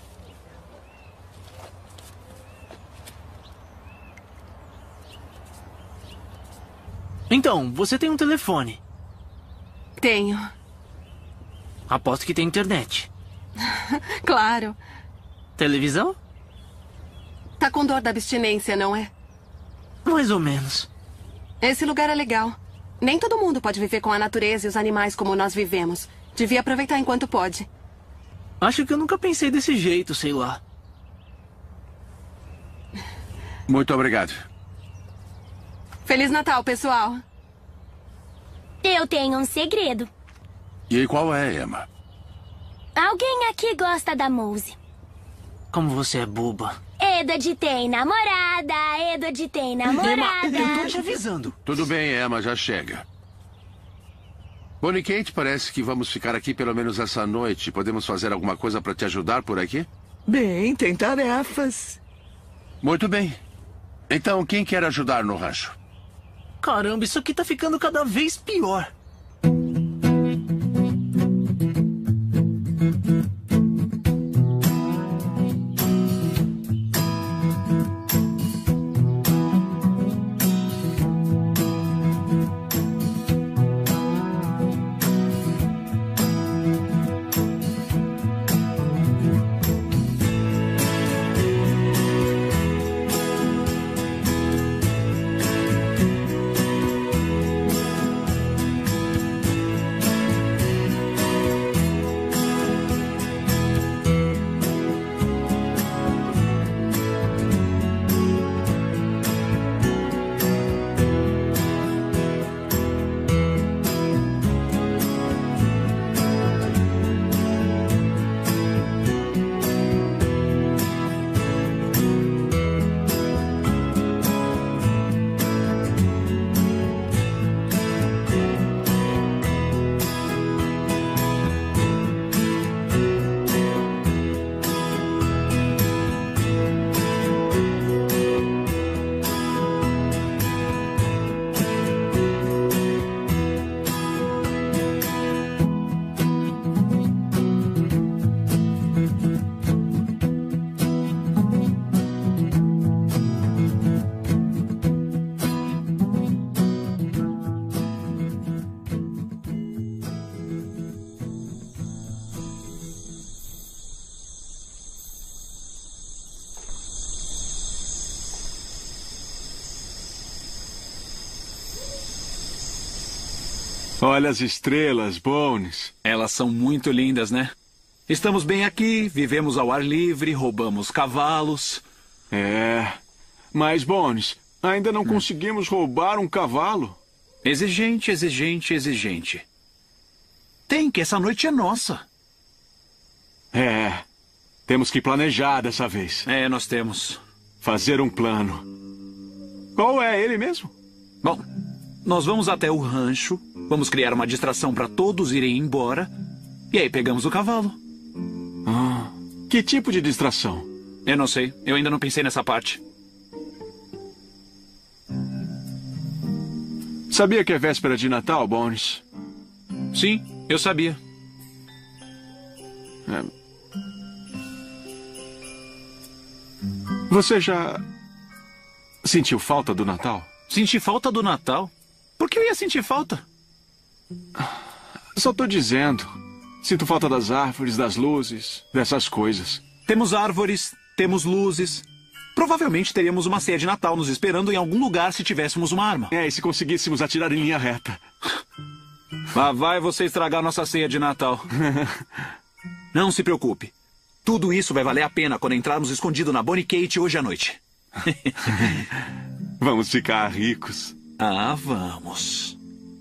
Speaker 3: Então, você tem um telefone.
Speaker 9: Tenho.
Speaker 3: Aposto que tem internet.
Speaker 9: Claro.
Speaker 3: Televisão?
Speaker 9: Tá com dor da abstinência, não é?
Speaker 3: Mais ou menos.
Speaker 9: Esse lugar é legal. Nem todo mundo pode viver com a natureza e os animais como nós vivemos. Devia aproveitar enquanto pode.
Speaker 3: Acho que eu nunca pensei desse jeito, sei lá.
Speaker 2: Muito obrigado.
Speaker 9: Feliz Natal, pessoal.
Speaker 4: Eu tenho um segredo.
Speaker 2: E qual é, Emma?
Speaker 4: Alguém aqui gosta da Mosey?
Speaker 3: Como você é boba.
Speaker 4: Edward tem namorada, Edward tem namorada.
Speaker 3: Emma, eu tô te avisando.
Speaker 2: Tudo bem, Emma, já chega. Bonnie Kate, parece que vamos ficar aqui pelo menos essa noite. Podemos fazer alguma coisa para te ajudar por aqui?
Speaker 6: Bem, tem tarefas.
Speaker 2: Muito bem. Então, quem quer ajudar no rancho?
Speaker 3: Caramba, isso aqui tá ficando cada vez pior.
Speaker 7: Olha as estrelas, Bones.
Speaker 8: Elas são muito lindas, né? Estamos bem aqui, vivemos ao ar livre, roubamos cavalos.
Speaker 7: É, mas Bones, ainda não conseguimos roubar um cavalo.
Speaker 8: Exigente, exigente, exigente. Tem que essa noite é nossa.
Speaker 7: É, temos que planejar dessa vez.
Speaker 8: É, nós temos.
Speaker 7: Fazer um plano. Qual é ele mesmo?
Speaker 8: Bom, nós vamos até o rancho, vamos criar uma distração para todos irem embora, e aí pegamos o cavalo.
Speaker 7: Ah, que tipo de distração?
Speaker 8: Eu não sei, eu ainda não pensei nessa parte.
Speaker 7: Sabia que é véspera de Natal, Bones?
Speaker 8: Sim, eu sabia.
Speaker 7: Você já sentiu falta do Natal?
Speaker 8: Senti falta do Natal? Por que eu ia sentir falta?
Speaker 7: Só tô dizendo. Sinto falta das árvores, das luzes, dessas coisas.
Speaker 8: Temos árvores, temos luzes. Provavelmente teríamos uma ceia de Natal nos esperando em algum lugar se tivéssemos uma arma.
Speaker 7: É, e se conseguíssemos atirar em linha reta.
Speaker 8: Lá vai você estragar nossa ceia de Natal. Não se preocupe. Tudo isso vai valer a pena quando entrarmos escondido na Bonnie Kate hoje à noite.
Speaker 7: Vamos ficar ricos.
Speaker 8: Ah, vamos.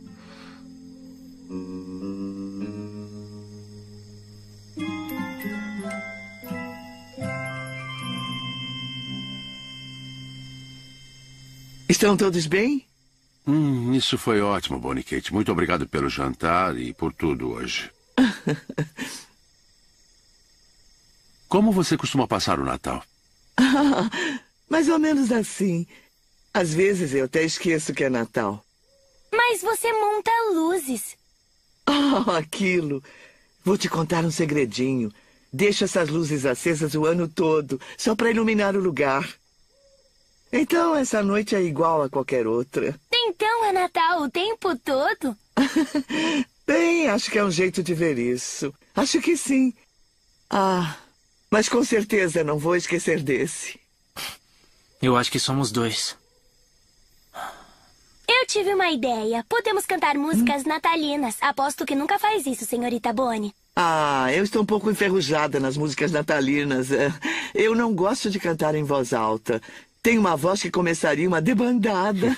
Speaker 6: Estão todos bem?
Speaker 2: Isso foi ótimo, Bonnie Kate. Muito obrigado pelo jantar e por tudo hoje. Como você costuma passar o Natal?
Speaker 6: Mais ou menos assim. Às vezes eu até esqueço que é Natal.
Speaker 4: Mas você monta luzes.
Speaker 6: Aquilo. Vou te contar um segredinho. Deixo essas luzes acesas o ano todo, só para iluminar o lugar. Então, essa noite é igual a qualquer outra.
Speaker 4: Então é Natal o tempo todo?
Speaker 6: Bem, acho que é um jeito de ver isso. Acho que sim. Mas com certeza não vou esquecer desse.
Speaker 3: Eu acho que somos dois.
Speaker 4: Eu tive uma ideia. Podemos cantar músicas natalinas. Aposto que nunca faz isso, senhorita Bonnie.
Speaker 6: Eu estou um pouco enferrujada nas músicas natalinas. Eu não gosto de cantar em voz alta. Tenho uma voz que começaria uma debandada.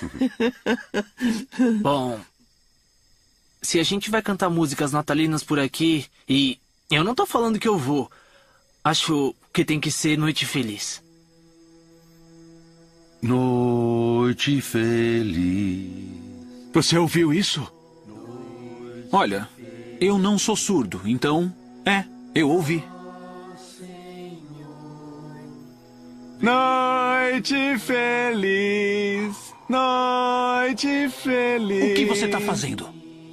Speaker 3: Bom, se a gente vai cantar músicas natalinas por aqui, e eu não tô falando que eu vou, acho que tem que ser Noite Feliz.
Speaker 2: Noite feliz.
Speaker 7: Você ouviu isso?
Speaker 8: Olha, eu não sou surdo, então... eu ouvi.
Speaker 7: Noite feliz, noite feliz.
Speaker 8: O que você tá fazendo?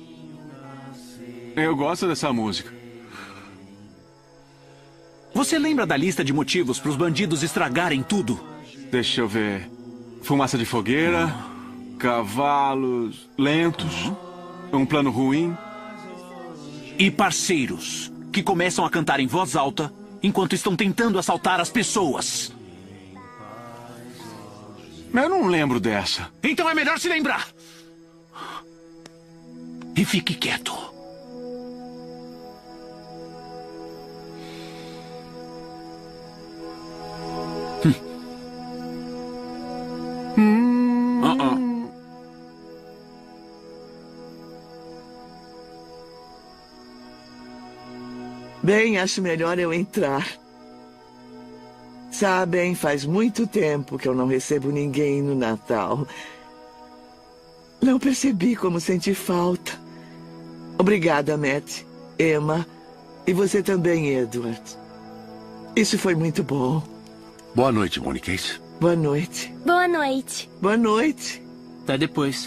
Speaker 7: Eu gosto dessa música.
Speaker 8: Você lembra da lista de motivos para os bandidos estragarem tudo?
Speaker 7: Deixa eu ver. Fumaça de fogueira, cavalos lentos, um plano ruim.
Speaker 8: E parceiros que começam a cantar em voz alta enquanto estão tentando assaltar as pessoas.
Speaker 7: Eu não lembro dessa.
Speaker 8: Então é melhor se lembrar. E fique quieto.
Speaker 6: Bem, acho melhor eu entrar. Sabem, faz muito tempo que eu não recebo ninguém no Natal. Não percebi como senti falta. Obrigada, Matt, Emma e você também, Edward. Isso foi muito bom.
Speaker 2: Boa noite, Bonnie Kate.
Speaker 6: Boa noite.
Speaker 4: Boa noite.
Speaker 6: Boa noite.
Speaker 3: Até depois.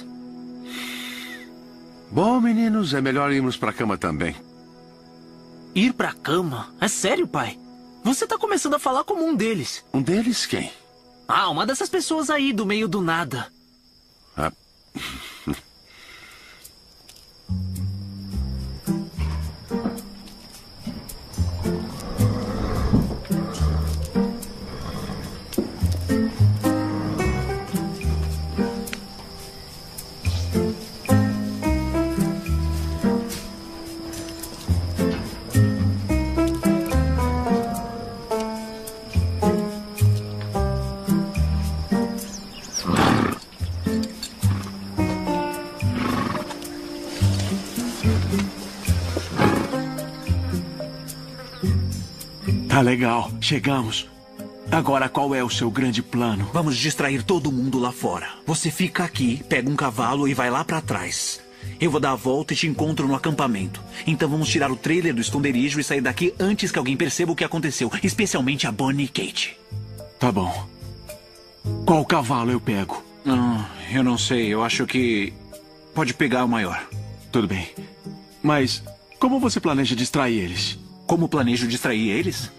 Speaker 2: Bom, meninos, é melhor irmos pra cama também.
Speaker 3: Ir pra cama? É sério, pai? Você tá começando a falar como um deles.
Speaker 2: Um deles quem?
Speaker 3: Uma dessas pessoas aí do meio do nada.
Speaker 7: Tá legal, chegamos. Agora qual é o seu grande plano?
Speaker 8: Vamos distrair todo mundo lá fora. Você fica aqui, pega um cavalo e vai lá pra trás. Eu vou dar a volta e te encontro no acampamento. Então vamos tirar o trailer do esconderijo e sair daqui antes que alguém perceba o que aconteceu. Especialmente a Bonnie e Kate.
Speaker 7: Tá bom. Qual cavalo eu pego?
Speaker 8: Eu não sei, eu acho que... pode pegar o maior.
Speaker 7: Tudo bem. Mas como você planeja distrair eles?
Speaker 8: Como planejo distrair eles?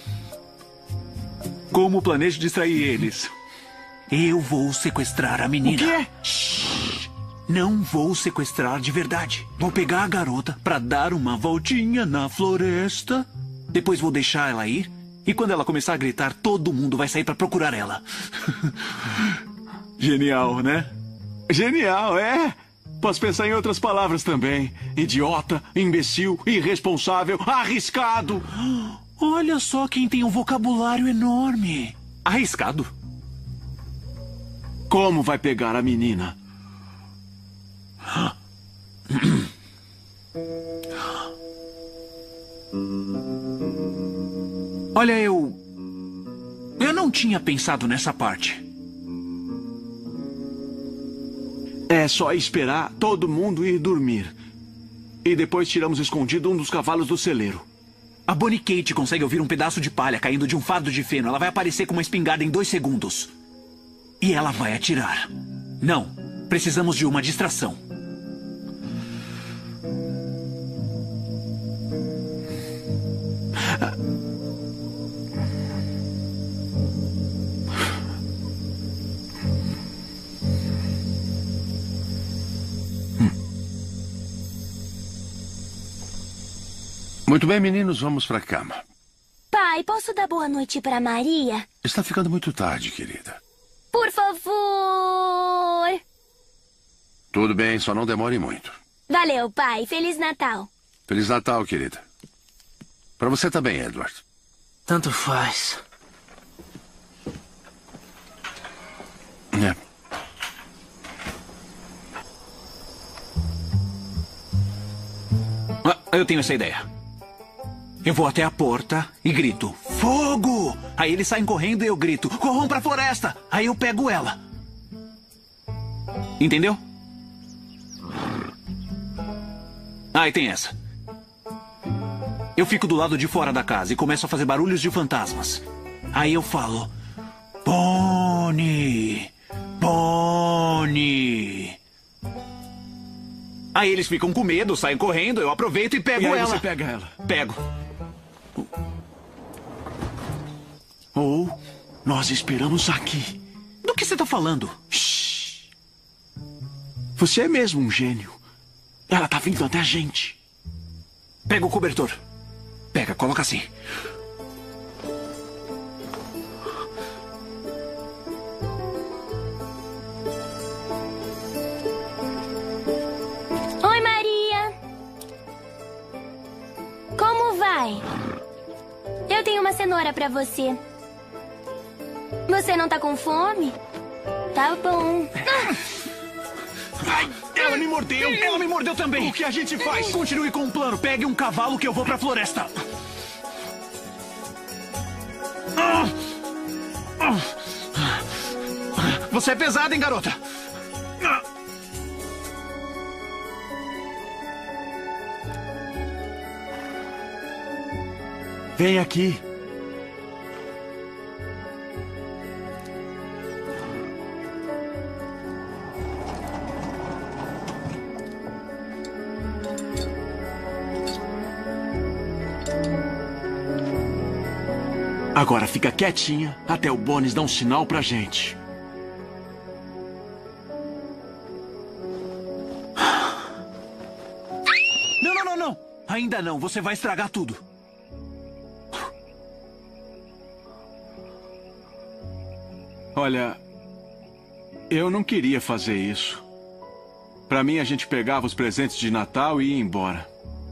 Speaker 8: Como planejo distrair eles? Eu vou sequestrar a menina.
Speaker 7: O quê?
Speaker 8: Shhh. Não vou sequestrar de verdade. Vou pegar a garota pra dar uma voltinha na floresta. Depois vou deixar ela ir. E quando ela começar a gritar, todo mundo vai sair pra procurar ela.
Speaker 7: Genial, né? Genial, é? Posso pensar em outras palavras também. Idiota, imbecil, irresponsável, arriscado.
Speaker 8: Olha só quem tem um vocabulário enorme. Arriscado.
Speaker 7: Como vai pegar a menina?
Speaker 8: Olha, eu não tinha pensado nessa parte.
Speaker 7: É só esperar todo mundo ir dormir. E depois tiramos escondido um dos cavalos do celeiro.
Speaker 8: A Bonnie Kate consegue ouvir um pedaço de palha caindo de um fardo de feno. Ela vai aparecer com uma espingarda em 2 segundos. E ela vai atirar. Não, precisamos de uma distração.
Speaker 2: Muito bem, meninos, vamos pra cama.
Speaker 4: Pai, posso dar boa noite pra Maria?
Speaker 2: Está ficando muito tarde, querida.
Speaker 4: Por favor!
Speaker 2: Tudo bem, só não demore muito.
Speaker 4: Valeu, pai. Feliz Natal.
Speaker 2: Feliz Natal, querida. Pra você também, Edward.
Speaker 3: Tanto faz.
Speaker 2: É.
Speaker 8: Eu tenho essa ideia. Eu vou até a porta e grito, fogo! Aí eles saem correndo e eu grito, corram pra floresta! Aí eu pego ela. Entendeu? Aí tem essa. Eu fico do lado de fora da casa e começo a fazer barulhos de fantasmas. Aí eu falo, Bonnie! Bonnie! Aí eles ficam com medo, saem correndo, eu aproveito e pego ela.
Speaker 7: Você pega ela?
Speaker 8: Pego.
Speaker 7: Ou nós esperamos aqui.
Speaker 8: Do que você tá falando?
Speaker 7: Shhh. Você é mesmo um gênio. Ela tá vindo até a gente.
Speaker 8: Pega o cobertor. Pega, coloca assim.
Speaker 4: Oi, Maria. Como vai? Eu tenho uma cenoura pra você. Você não tá com fome? Tá bom.
Speaker 8: Ai, ela me mordeu! Ela me mordeu também!
Speaker 7: O que a gente faz?
Speaker 8: Continue com o plano. Pegue um cavalo que eu vou pra floresta. Você é pesada, hein, garota?
Speaker 7: Vem aqui. Agora fica quietinha até o Bones dar um sinal pra gente.
Speaker 8: Não. Ainda não. Você vai estragar tudo.
Speaker 7: Olha, eu não queria fazer isso. Pra mim, a gente pegava os presentes de Natal e ia embora.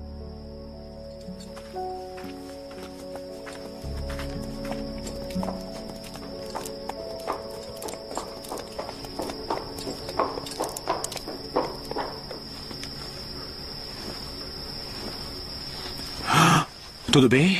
Speaker 8: Tudo bem?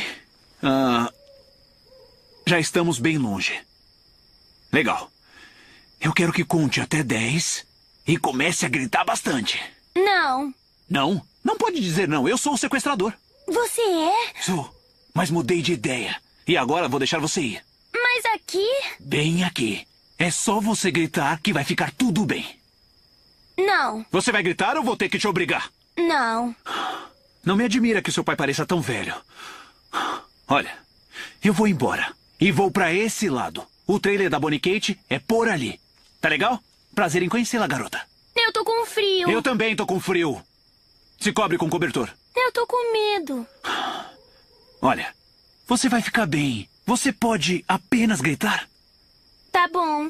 Speaker 8: Já estamos bem longe. Legal. Eu quero que conte até 10 e comece a gritar bastante.
Speaker 4: Não.
Speaker 8: Não? Não pode dizer não. Eu sou o sequestrador.
Speaker 4: Você é?
Speaker 8: Sou. Mas mudei de ideia. E agora vou deixar você ir.
Speaker 4: Mas aqui?
Speaker 8: Bem aqui. É só você gritar que vai ficar tudo bem.
Speaker 4: Não.
Speaker 8: Você vai gritar ou vou ter que te obrigar?
Speaker 4: Não.
Speaker 8: Não me admira que seu pai pareça tão velho. Olha, eu vou embora. E vou pra esse lado. O trailer da Bonnie Kate é por ali. Tá legal? Prazer em conhecê-la, garota.
Speaker 4: Eu tô com frio.
Speaker 8: Eu também tô com frio. Se cobre com cobertor.
Speaker 4: Eu tô com medo.
Speaker 8: Olha, você vai ficar bem. Você pode apenas gritar?
Speaker 4: Tá bom.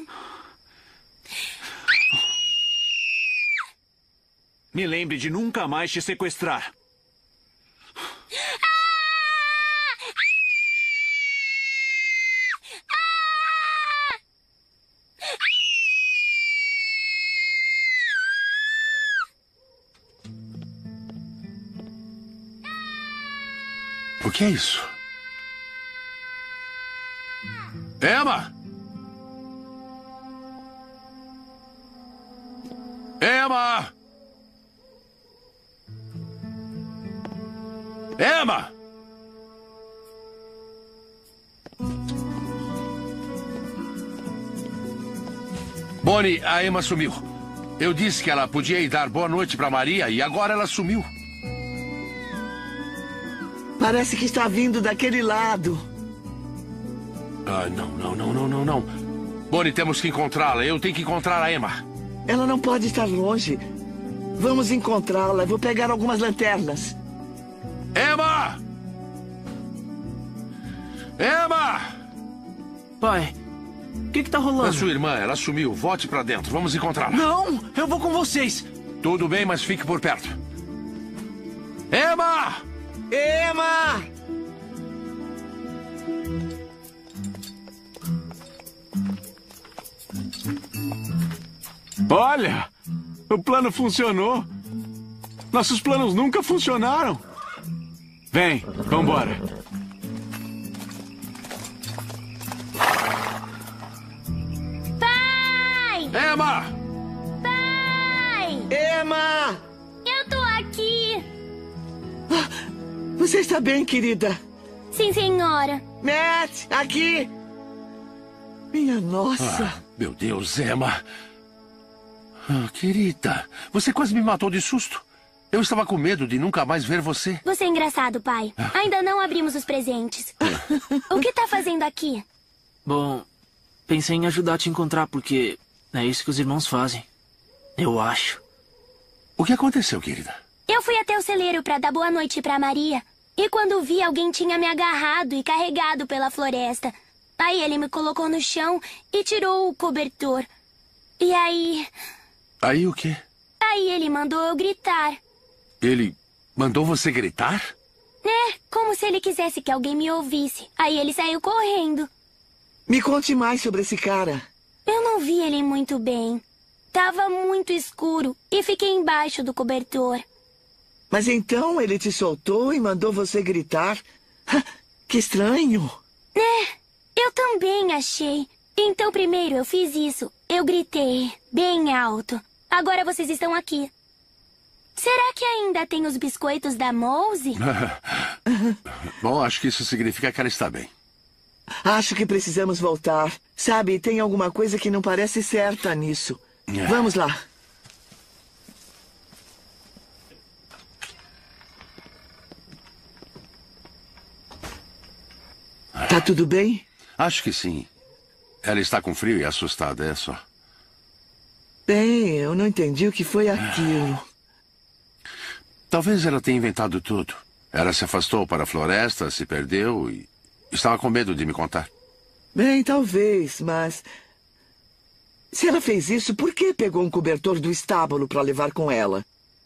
Speaker 8: Me lembre de nunca mais te sequestrar.
Speaker 2: O que é isso? Emma! Emma! Emma! Bonnie, a Emma sumiu. Eu disse que ela podia ir dar boa noite para Maria e agora ela sumiu.
Speaker 6: Parece que está vindo daquele lado.
Speaker 2: Ah, não. Bonnie, temos que encontrá-la. Eu tenho que encontrar a Emma.
Speaker 6: Ela não pode estar longe. Vamos encontrá-la. Vou pegar algumas lanternas.
Speaker 2: Emma! Emma!
Speaker 3: Pai, o que tá rolando?
Speaker 2: A sua irmã, ela sumiu. Volte pra dentro. Vamos encontrá-la.
Speaker 3: Não, eu vou com vocês.
Speaker 2: Tudo bem, mas fique por perto. Emma!
Speaker 6: Emma!
Speaker 7: Olha! O plano funcionou. Nossos planos nunca funcionaram. Vem, vambora.
Speaker 4: Pai!
Speaker 2: Emma!
Speaker 4: Pai!
Speaker 6: Emma!
Speaker 4: Eu tô aqui.
Speaker 6: Você está bem, querida?
Speaker 4: Sim, senhora.
Speaker 6: Matt, aqui! Minha nossa!
Speaker 2: Meu Deus, Emma. Querida, você quase me matou de susto. Eu estava com medo de nunca mais ver você.
Speaker 4: Você é engraçado, pai. Ainda não abrimos os presentes. O que tá fazendo aqui?
Speaker 3: Bom, pensei em ajudar a te encontrar porque é isso que os irmãos fazem. Eu acho.
Speaker 2: O que aconteceu, querida?
Speaker 4: Eu fui até o celeiro pra dar boa noite pra Maria. E quando vi, alguém tinha me agarrado e carregado pela floresta. Aí ele me colocou no chão e tirou o cobertor. E aí...
Speaker 2: Aí o quê?
Speaker 4: Aí ele mandou eu gritar.
Speaker 2: Ele mandou você gritar?
Speaker 4: Como se ele quisesse que alguém me ouvisse. Aí ele saiu correndo.
Speaker 6: Me conte mais sobre esse cara.
Speaker 4: Eu não vi ele muito bem. Tava muito escuro e fiquei embaixo do cobertor.
Speaker 6: Mas então ele te soltou e mandou você gritar? Que estranho.
Speaker 4: Eu também achei. Então primeiro eu fiz isso. Eu gritei bem alto. Agora vocês estão aqui. Será que ainda tem os biscoitos da Mouse?
Speaker 2: Bom, acho que isso significa que ela está bem.
Speaker 6: Acho que precisamos voltar. Sabe, tem alguma coisa que não parece certa nisso. Vamos lá. Tá tudo bem?
Speaker 2: Acho que sim. Ela está com frio e assustada, é só.
Speaker 6: Bem, eu não entendi o que foi aquilo.
Speaker 2: Talvez ela tenha inventado tudo. Ela se afastou para a floresta, se perdeu e estava com medo de me contar.
Speaker 6: Bem, talvez, mas... Se ela fez isso, por que pegou um cobertor do estábulo para levar com ela?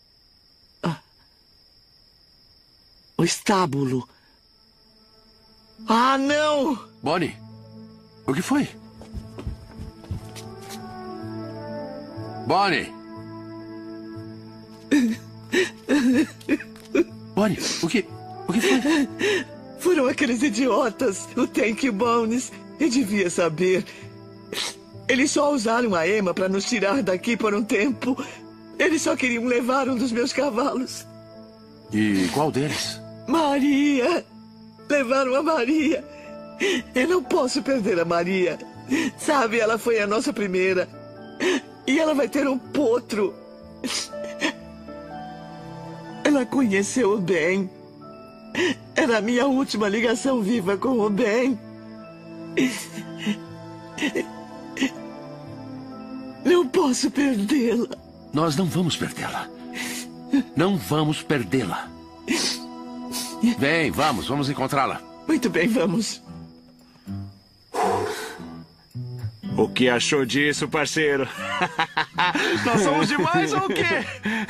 Speaker 6: O estábulo. Ah, não!
Speaker 2: Bonnie, o que foi? Bonnie! Bonnie, o que foi?
Speaker 6: Foram aqueles idiotas, o Tank e o Bones. Eu devia saber. Eles só usaram a Emma para nos tirar daqui por um tempo. Eles só queriam levar um dos meus cavalos.
Speaker 2: E qual deles?
Speaker 6: Maria! Levaram a Maria. Eu não posso perder a Maria. Sabe, ela foi a nossa primeira. E ela vai ter um potro. Ela conheceu o Ben. Era a minha última ligação viva com o Ben. Não posso perdê-la.
Speaker 2: Nós não vamos perdê-la. Não vamos perdê-la. Vem, vamos encontrá-la.
Speaker 6: Muito bem, vamos.
Speaker 8: O que achou disso, parceiro? Nós somos demais ou o quê?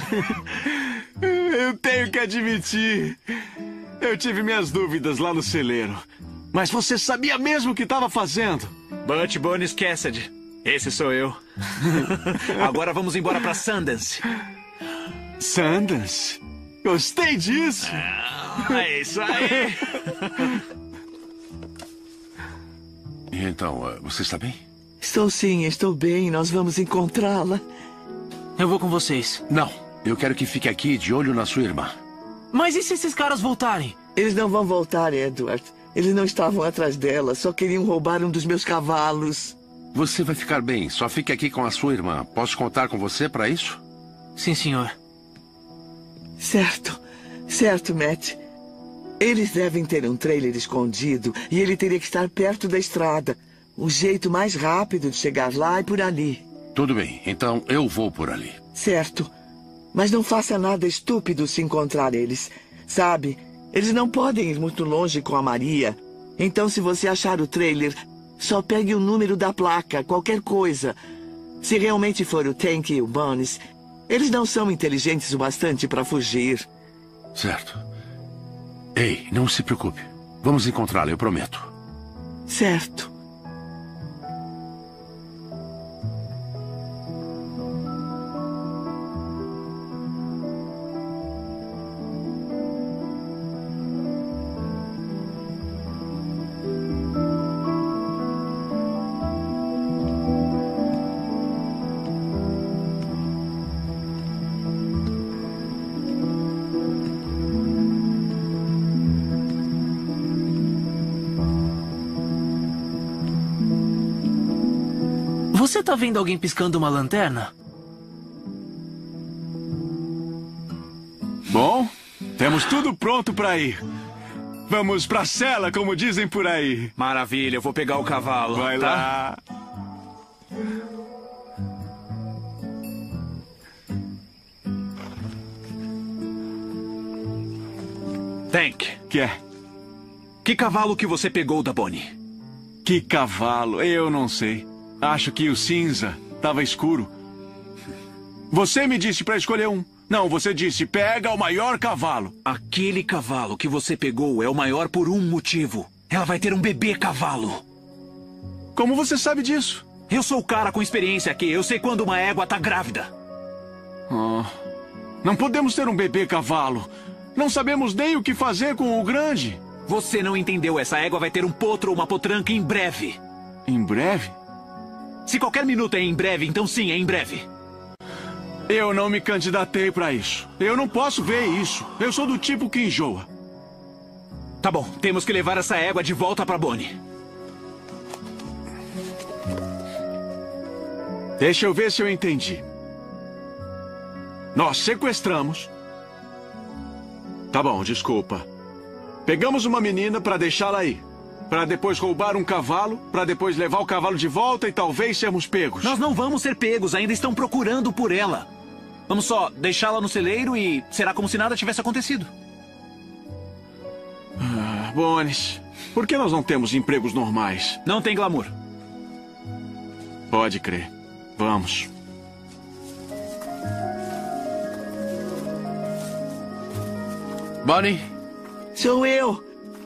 Speaker 8: Eu tenho que admitir. Eu tive minhas dúvidas lá no celeiro. Mas você sabia mesmo o que estava fazendo? Butch Bones Cassidy. Esse sou eu. Agora vamos embora para Sundance. Sundance?
Speaker 7: Gostei disso.
Speaker 8: É isso aí.
Speaker 2: E então, você está bem?
Speaker 6: Estou sim, estou bem. Nós vamos encontrá-la.
Speaker 3: Eu vou com vocês.
Speaker 2: Não, eu quero que fique aqui de olho na sua irmã.
Speaker 3: Mas e se esses caras voltarem?
Speaker 6: Eles não vão voltar, Edward. Eles não estavam atrás dela, só queriam roubar um dos meus cavalos.
Speaker 2: Você vai ficar bem, só fique aqui com a sua irmã. Posso contar com você para isso?
Speaker 3: Sim, senhor.
Speaker 6: Certo. Certo, Matt. Eles devem ter um trailer escondido e ele teria que estar perto da estrada. O jeito mais rápido de chegar lá é por ali.
Speaker 2: Tudo bem, então eu vou por ali.
Speaker 6: Certo. Mas não faça nada estúpido se encontrar eles. Sabe, eles não podem ir muito longe com a Maria. Então, se você achar o trailer, só pegue o número da placa, qualquer coisa. Se realmente for o Tank e o Bones, eles não são inteligentes o bastante para fugir.
Speaker 2: Certo. Ei, não se preocupe. Vamos encontrá-la, eu prometo.
Speaker 6: Certo.
Speaker 3: Você tá vendo alguém piscando uma lanterna?
Speaker 7: Bom, temos tudo pronto para ir. Vamos pra cela, como dizem por aí.
Speaker 8: Maravilha, eu vou pegar o cavalo.
Speaker 7: Vai
Speaker 8: tá?
Speaker 7: lá.
Speaker 8: Tank, que cavalo que você pegou da Bonnie?
Speaker 7: Que cavalo? Eu não sei. Acho que o cinza estava escuro. Você me disse para escolher um. Não, você disse, pega o maior cavalo.
Speaker 8: Aquele cavalo que você pegou é o maior por um motivo. Ela vai ter um bebê cavalo.
Speaker 7: Como você sabe disso?
Speaker 8: Eu sou o cara com experiência aqui. Eu sei quando uma égua tá grávida.
Speaker 7: Oh, não podemos ter um bebê cavalo. Não sabemos nem o que fazer com o grande.
Speaker 8: Você não entendeu. Essa égua vai ter um potro ou uma potranca em breve.
Speaker 7: Em breve?
Speaker 8: Se qualquer minuto é em breve, então sim, é em breve.
Speaker 7: Eu não me candidatei para isso. Eu não posso ver isso. Eu sou do tipo que enjoa.
Speaker 8: Tá bom, temos que levar essa égua de volta pra Bonnie.
Speaker 7: Deixa eu ver se eu entendi. Nós sequestramos. Tá bom, desculpa. Pegamos uma menina para deixá-la aí. Para depois roubar um cavalo, para depois levar o cavalo de volta e talvez sermos pegos.
Speaker 8: Nós não vamos ser pegos, ainda estão procurando por ela. Vamos só deixá-la no celeiro e será como se nada tivesse acontecido.
Speaker 7: Bones, por que nós não temos empregos normais?
Speaker 8: Não tem glamour.
Speaker 7: Pode crer. Vamos.
Speaker 2: Bonnie?
Speaker 6: Sou eu.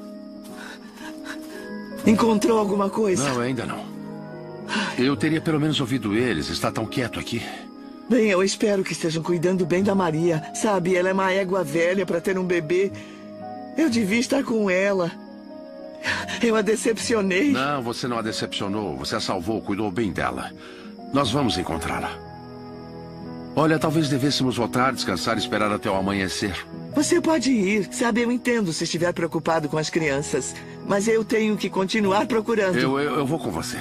Speaker 6: Encontrou alguma coisa?
Speaker 2: Não, ainda não. Eu teria pelo menos ouvido eles. Está tão quieto aqui.
Speaker 6: Bem, eu espero que estejam cuidando bem da Maria. Sabe, ela é uma égua velha para ter um bebê. Eu devia estar com ela. Eu a decepcionei.
Speaker 2: Não, você não a decepcionou. Você a salvou, cuidou bem dela. Nós vamos encontrá-la. Olha, talvez devêssemos voltar, descansar e esperar até o amanhecer.
Speaker 6: Você pode ir. Sabe, eu entendo se estiver preocupado com as crianças. Mas eu tenho que continuar procurando.
Speaker 2: Eu vou com você.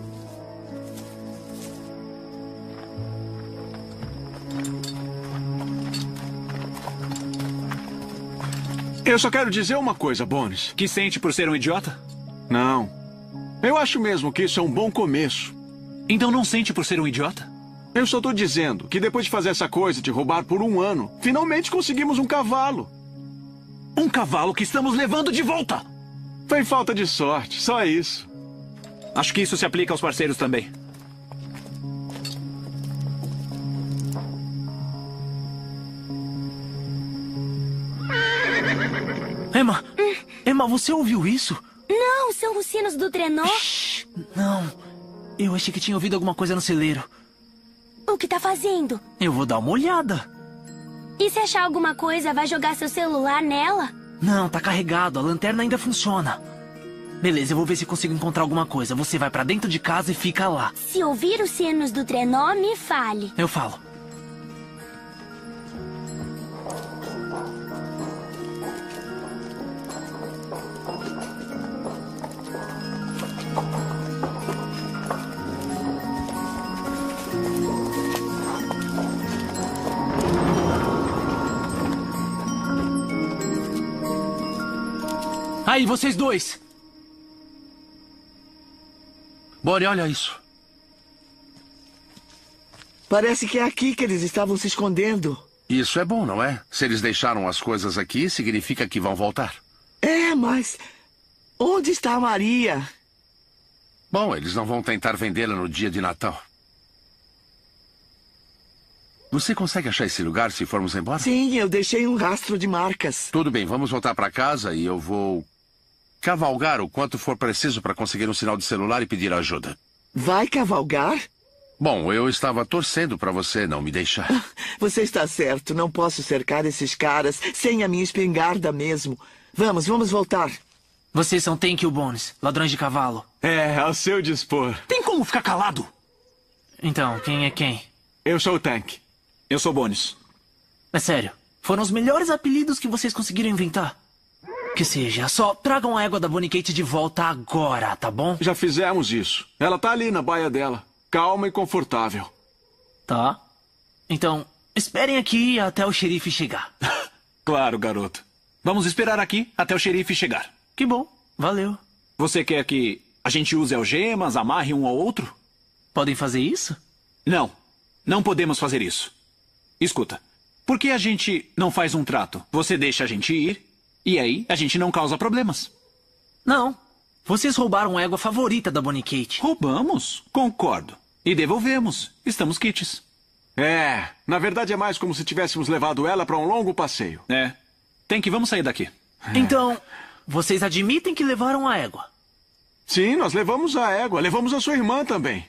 Speaker 7: Eu só quero dizer uma coisa, Bones.
Speaker 8: Que sente por ser um idiota?
Speaker 7: Não. Eu acho mesmo que isso é um bom começo.
Speaker 8: Então não sente por ser um idiota?
Speaker 7: Eu só tô dizendo que depois de fazer essa coisa de roubar por um ano, finalmente conseguimos um cavalo.
Speaker 8: Um cavalo que estamos levando de volta!
Speaker 7: Foi falta de sorte, só isso.
Speaker 8: Acho que isso se aplica aos parceiros também.
Speaker 3: Emma, você ouviu isso?
Speaker 4: Não, são os sinos do trenó.
Speaker 3: Shhh, não, eu achei que tinha ouvido alguma coisa no celeiro.
Speaker 4: O que tá fazendo?
Speaker 3: Eu vou dar uma olhada.
Speaker 4: E se achar alguma coisa, vai jogar seu celular nela?
Speaker 3: Não, tá carregado. A lanterna ainda funciona. Beleza, eu vou ver se consigo encontrar alguma coisa. Você vai pra dentro de casa e fica lá.
Speaker 4: Se ouvir os sinos do trenó, me fale.
Speaker 3: Eu falo. Aí, vocês dois!
Speaker 2: Bonnie, olha isso.
Speaker 6: Parece que é aqui que eles estavam se escondendo.
Speaker 2: Isso é bom, não é? Se eles deixaram as coisas aqui, significa que vão voltar.
Speaker 6: É, mas... onde está a Maria?
Speaker 2: Bom, eles não vão tentar vendê-la no dia de Natal. Você consegue achar esse lugar se formos embora?
Speaker 6: Sim, eu deixei um rastro de marcas.
Speaker 2: Tudo bem, vamos voltar para casa e eu vou cavalgar o quanto for preciso para conseguir um sinal de celular e pedir ajuda.
Speaker 6: Vai cavalgar?
Speaker 2: Bom, eu estava torcendo para você não me deixar.
Speaker 6: Você está certo, não posso cercar esses caras sem a minha espingarda mesmo. Vamos voltar.
Speaker 3: Vocês são Tank e o Bones, ladrões de cavalo.
Speaker 7: É, ao seu dispor.
Speaker 8: Tem como ficar calado?
Speaker 3: Então, quem é quem?
Speaker 7: Eu sou o Tank.
Speaker 8: Eu sou Bones.
Speaker 3: É sério, foram os melhores apelidos que vocês conseguiram inventar. Que seja, só tragam a égua da Bonnie Kate de volta agora, tá bom?
Speaker 7: Já fizemos isso. Ela tá ali na baia dela. Calma e confortável.
Speaker 3: Tá. Então, esperem aqui até o xerife chegar.
Speaker 8: Claro, garoto. Vamos esperar aqui até o xerife chegar.
Speaker 3: Que bom, valeu.
Speaker 8: Você quer que a gente use algemas, amarre um ao outro?
Speaker 3: Podem fazer isso?
Speaker 8: Não, não podemos fazer isso. Escuta, por que a gente não faz um trato? Você deixa a gente ir, e aí a gente não causa problemas.
Speaker 3: Não. Vocês roubaram a égua favorita da Bonnie Kate.
Speaker 8: Roubamos? Concordo. E devolvemos. Estamos quites.
Speaker 7: É, na verdade é mais como se tivéssemos levado ela para um longo passeio.
Speaker 8: É. Tem que vamos sair daqui.
Speaker 3: Então, vocês admitem que levaram a égua?
Speaker 7: Sim, nós levamos a égua. Levamos a sua irmã também.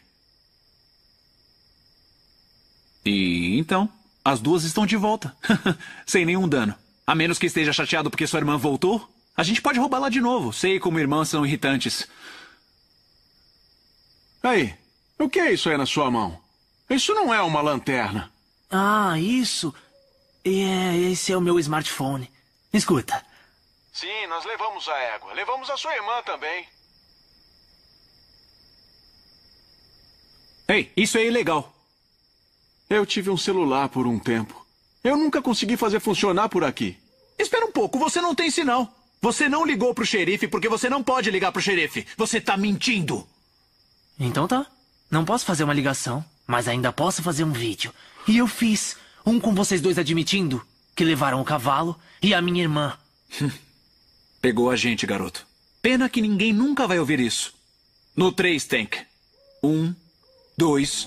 Speaker 8: E então, as duas estão de volta. Sem nenhum dano. A menos que esteja chateado porque sua irmã voltou, a gente pode roubá-la de novo. Sei como irmãs são irritantes.
Speaker 7: Aí, o que é isso aí na sua mão? Isso não é uma lanterna.
Speaker 3: Ah, isso. Esse é o meu smartphone. Escuta.
Speaker 7: Sim, nós levamos a égua. Levamos a sua irmã também.
Speaker 8: Ei, isso é ilegal.
Speaker 7: Eu tive um celular por um tempo. Eu nunca consegui fazer funcionar por aqui.
Speaker 8: Espera um pouco, você não tem sinal. Você não ligou pro xerife porque você não pode ligar pro xerife. Você tá mentindo.
Speaker 3: Então tá. Não posso fazer uma ligação, mas ainda posso fazer um vídeo. E eu fiz. Um com vocês dois admitindo que levaram o cavalo e a minha irmã.
Speaker 8: Pegou a gente, garoto. Pena que ninguém nunca vai ouvir isso. No 3, Tank. 1, 2...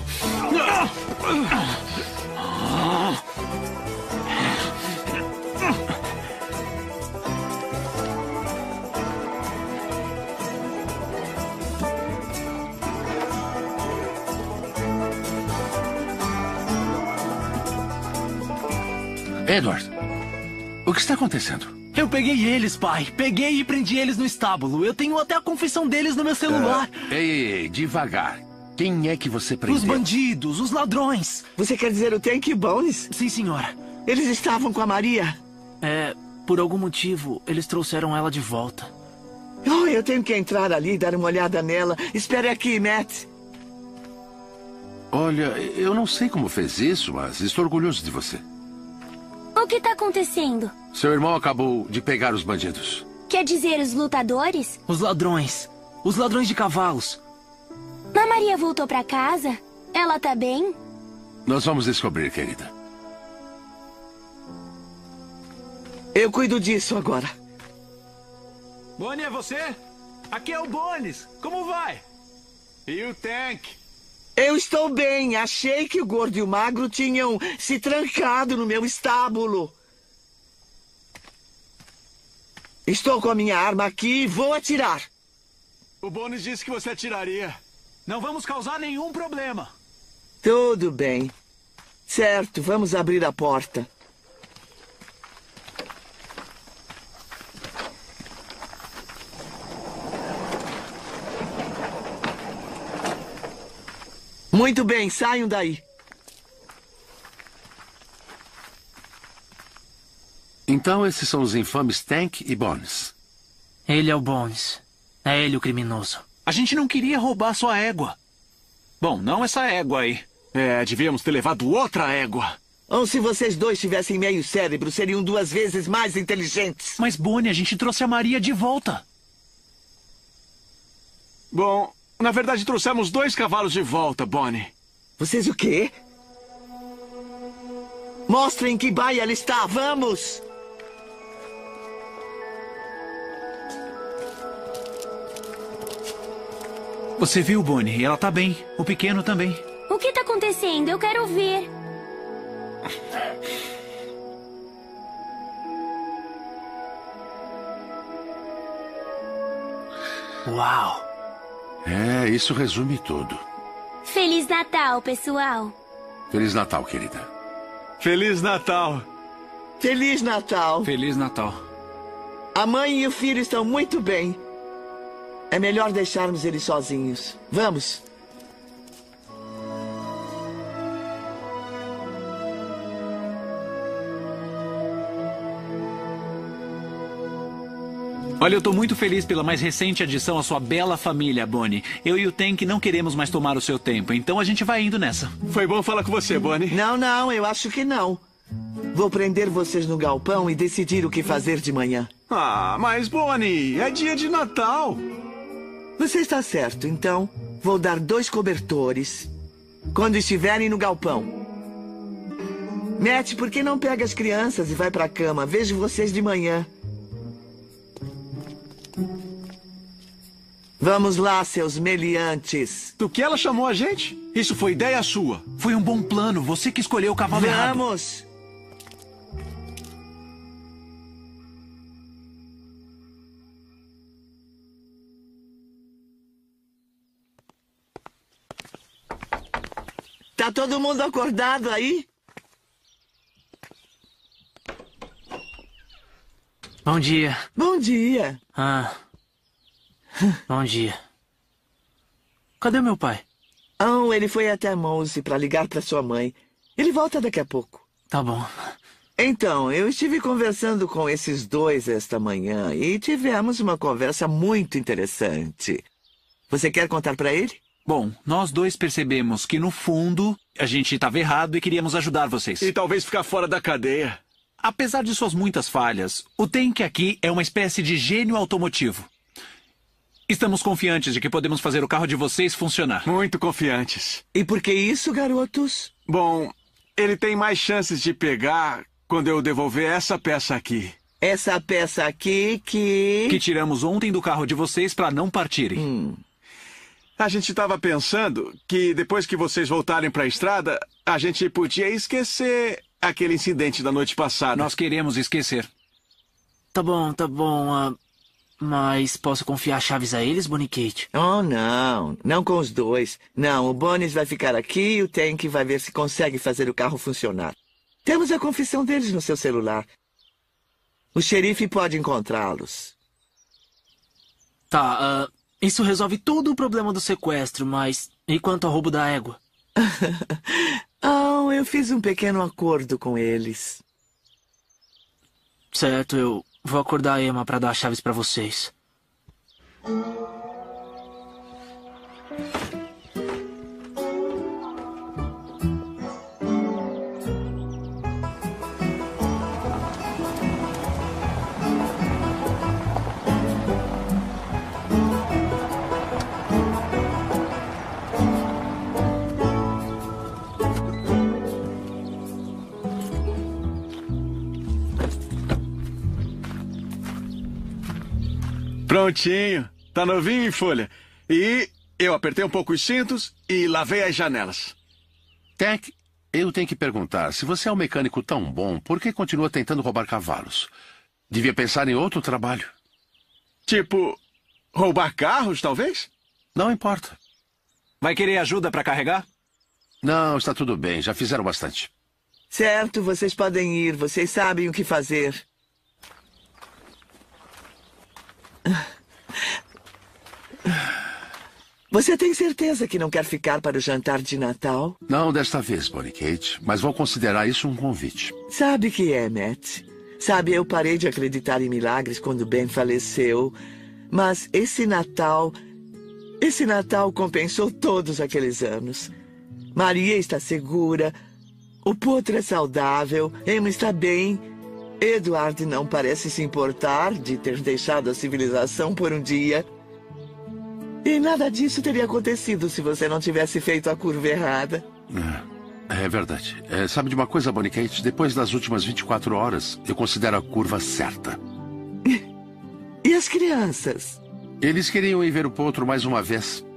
Speaker 2: Edward, o que está acontecendo?
Speaker 3: Eu peguei eles, pai. Peguei e prendi eles no estábulo. Eu tenho até a confissão deles no meu celular.
Speaker 2: Ei, devagar. Quem é que você prendeu?
Speaker 3: Os bandidos, os ladrões.
Speaker 6: Você quer dizer o Tank e Bones?
Speaker 3: Sim, senhora.
Speaker 6: Eles estavam com a Maria?
Speaker 3: Por algum motivo, eles trouxeram ela de volta.
Speaker 6: Oh, eu tenho que entrar ali e dar uma olhada nela. Espere aqui, Matt.
Speaker 2: Olha, eu não sei como fez isso, mas estou orgulhoso de você.
Speaker 4: O que tá acontecendo?
Speaker 2: Seu irmão acabou de pegar os bandidos.
Speaker 4: Quer dizer, os lutadores?
Speaker 3: Os ladrões. Os ladrões de cavalos.
Speaker 4: A Maria voltou pra casa? Ela tá bem?
Speaker 2: Nós vamos descobrir, querida.
Speaker 6: Eu cuido disso agora.
Speaker 8: Bonnie, é você? Aqui é o Bones. Como vai?
Speaker 7: E o Tank?
Speaker 6: Eu estou bem. Achei que o gordo e o magro tinham se trancado no meu estábulo. Estou com a minha arma aqui e vou atirar.
Speaker 7: O Bones disse que você atiraria.
Speaker 8: Não vamos causar nenhum problema.
Speaker 6: Tudo bem. Certo, vamos abrir a porta. Muito bem, saiam daí.
Speaker 2: Então esses são os infames Tank e Bones.
Speaker 3: Ele é o Bones. É ele o criminoso.
Speaker 8: A gente não queria roubar sua égua. Bom, não essa égua aí.
Speaker 7: É, devíamos ter levado outra égua.
Speaker 6: Ou se vocês dois tivessem meio cérebro, seriam 2 vezes mais inteligentes.
Speaker 8: Mas, Bonnie, a gente trouxe a Maria de volta.
Speaker 7: Bom, na verdade trouxemos 2 cavalos de volta, Bonnie.
Speaker 6: Vocês o quê? Mostrem que baia ela está, vamos!
Speaker 8: Você viu, Bonnie? Ela tá bem. O pequeno também.
Speaker 4: O que tá acontecendo? Eu quero ver.
Speaker 3: Uau!
Speaker 2: É, isso resume tudo.
Speaker 4: Feliz Natal, pessoal.
Speaker 2: Feliz Natal, querida.
Speaker 7: Feliz Natal.
Speaker 6: Feliz Natal.
Speaker 8: Feliz Natal.
Speaker 6: A mãe e o filho estão muito bem. É melhor deixarmos eles sozinhos. Vamos.
Speaker 8: Olha, eu tô muito feliz pela mais recente adição à sua bela família, Bonnie. Eu e o Tank não queremos mais tomar o seu tempo, então a gente vai indo nessa.
Speaker 7: Foi bom falar com você, Bonnie.
Speaker 6: Não, eu acho que não. Vou prender vocês no galpão e decidir o que fazer de manhã.
Speaker 7: Ah, mas Bonnie, é dia de Natal.
Speaker 6: Você está certo, então vou dar 2 cobertores quando estiverem no galpão. Matt, por que não pega as crianças e vai pra cama? Vejo vocês de manhã. Vamos lá, seus meliantes.
Speaker 7: Do que ela chamou a gente? Isso foi ideia sua.
Speaker 8: Foi um bom plano, você que escolheu o cavalo errado.
Speaker 6: Vamos! Tá todo mundo acordado aí?
Speaker 3: Bom dia.
Speaker 6: Bom dia.
Speaker 3: Bom dia. Cadê meu pai?
Speaker 6: Oh, ele foi até Mose para ligar para sua mãe. Ele volta daqui a pouco.
Speaker 3: Tá bom.
Speaker 6: Então, eu estive conversando com esses 2 esta manhã e tivemos uma conversa muito interessante. Você quer contar para ele?
Speaker 8: Bom, nós 2 percebemos que, no fundo, a gente estava errado e queríamos ajudar vocês.
Speaker 7: E talvez ficar fora da cadeia.
Speaker 8: Apesar de suas muitas falhas, o Tank aqui é uma espécie de gênio automotivo. Estamos confiantes de que podemos fazer o carro de vocês funcionar.
Speaker 7: Muito confiantes.
Speaker 6: E por que isso, garotos?
Speaker 7: Bom, ele tem mais chances de pegar quando eu devolver essa peça aqui.
Speaker 6: Essa peça aqui que
Speaker 8: tiramos ontem do carro de vocês para não partirem.
Speaker 7: A gente estava pensando que depois que vocês voltarem para a estrada, a gente podia esquecer aquele incidente da noite passada.
Speaker 8: Nós queremos esquecer.
Speaker 3: Tá bom. Mas posso confiar chaves a eles, Bonnie e Kate?
Speaker 6: Oh, não. Não com os 2. Não, o Bones vai ficar aqui e o Tank vai ver se consegue fazer o carro funcionar. Temos a confissão deles no seu celular. O xerife pode encontrá-los.
Speaker 3: Tá, isso resolve todo o problema do sequestro, mas e quanto ao roubo da égua?
Speaker 6: Oh, eu fiz um pequeno acordo com eles.
Speaker 3: Certo, eu vou acordar a Emma para dar as chaves para vocês.
Speaker 7: Prontinho. Tá novinho em folha. E eu apertei um pouco os cintos e lavei as janelas.
Speaker 2: Tank, eu tenho que perguntar, se você é um mecânico tão bom, por que continua tentando roubar cavalos? Devia pensar em outro trabalho.
Speaker 7: Tipo, roubar carros, talvez?
Speaker 2: Não importa.
Speaker 8: Vai querer ajuda para carregar?
Speaker 2: Não, está tudo bem. Já fizeram bastante.
Speaker 6: Certo, vocês podem ir. Vocês sabem o que fazer. Você tem certeza que não quer ficar para o jantar de Natal?
Speaker 2: Não desta vez, Bonnie Kate, mas vou considerar isso um convite.
Speaker 6: Sabe que é, Matt? Sabe, eu parei de acreditar em milagres quando Ben faleceu. Mas esse Natal compensou todos aqueles anos. Maria está segura, o Potro é saudável, Emma está bem. Edward não parece se importar de ter deixado a civilização por um dia. E nada disso teria acontecido se você não tivesse feito a curva errada.
Speaker 2: É verdade. Sabe de uma coisa, Bonnie Kate? Depois das últimas 24 horas, eu considero a curva certa.
Speaker 6: E as crianças?
Speaker 2: Eles queriam ir ver o Potro mais uma vez.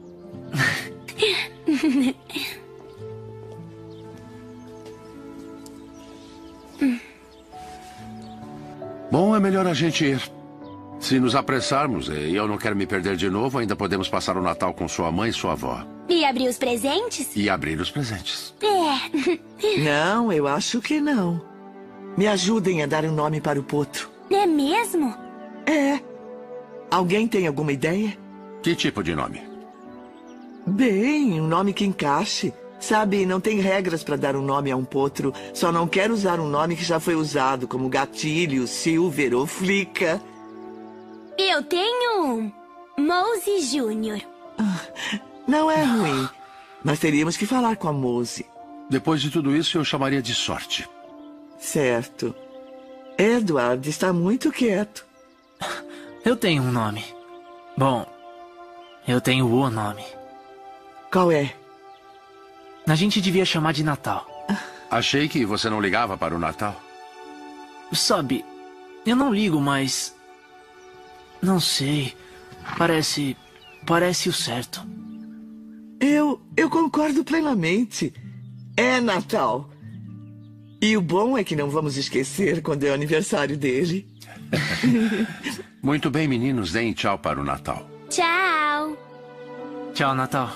Speaker 2: Bom, é melhor a gente ir. Se nos apressarmos, e eu não quero me perder de novo, ainda podemos passar o Natal com sua mãe e sua avó.
Speaker 4: E abrir os presentes?
Speaker 2: E abrir os presentes.
Speaker 6: Não, eu acho que não. Me ajudem a dar um nome para o Potro.
Speaker 4: É mesmo?
Speaker 6: É. Alguém tem alguma ideia?
Speaker 2: Que tipo de nome?
Speaker 6: Bem, um nome que encaixe. Sabe, não tem regras para dar um nome a um potro. Só não quero usar um nome que já foi usado, como Gatilho, Silver ou Flica.
Speaker 4: Eu tenho um. Mose Jr.
Speaker 6: Não é ruim, mas teríamos que falar com a Mose.
Speaker 2: Depois de tudo isso, eu chamaria de sorte.
Speaker 6: Certo. Edward está muito quieto.
Speaker 3: Eu tenho um nome. Bom, eu tenho o nome.
Speaker 6: Qual é?
Speaker 3: A gente devia chamar de Natal.
Speaker 2: Achei que você não ligava para o Natal.
Speaker 3: Sabe, eu não ligo, mas... Não sei. Parece o certo.
Speaker 6: Eu concordo plenamente. É Natal. E o bom é que não vamos esquecer quando é o aniversário dele.
Speaker 2: Muito bem, meninos. Deem tchau para o Natal.
Speaker 4: Tchau.
Speaker 3: Tchau, Natal.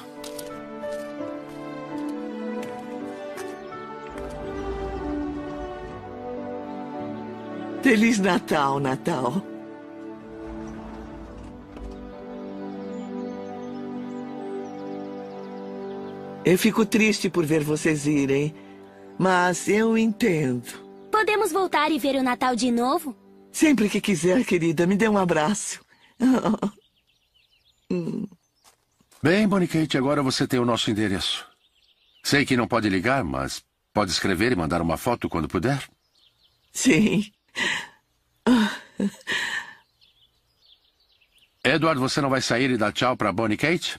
Speaker 6: Feliz Natal, Natal. Eu fico triste por ver vocês irem, mas eu entendo.
Speaker 4: Podemos voltar e ver o Natal de novo?
Speaker 6: Sempre que quiser, querida, me dê um abraço.
Speaker 2: Bem, Bonnie Kate, agora você tem o nosso endereço. Sei que não pode ligar, mas pode escrever e mandar uma foto quando puder?
Speaker 6: Sim.
Speaker 2: Edward, você não vai sair e dar tchau para Bonnie Kate?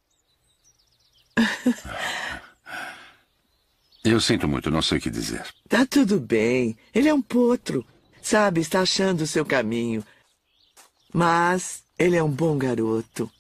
Speaker 2: Eu sinto muito, não sei o que dizer.
Speaker 6: Tá tudo bem. Ele é um potro. Sabe, está achando o seu caminho. Mas ele é um bom garoto.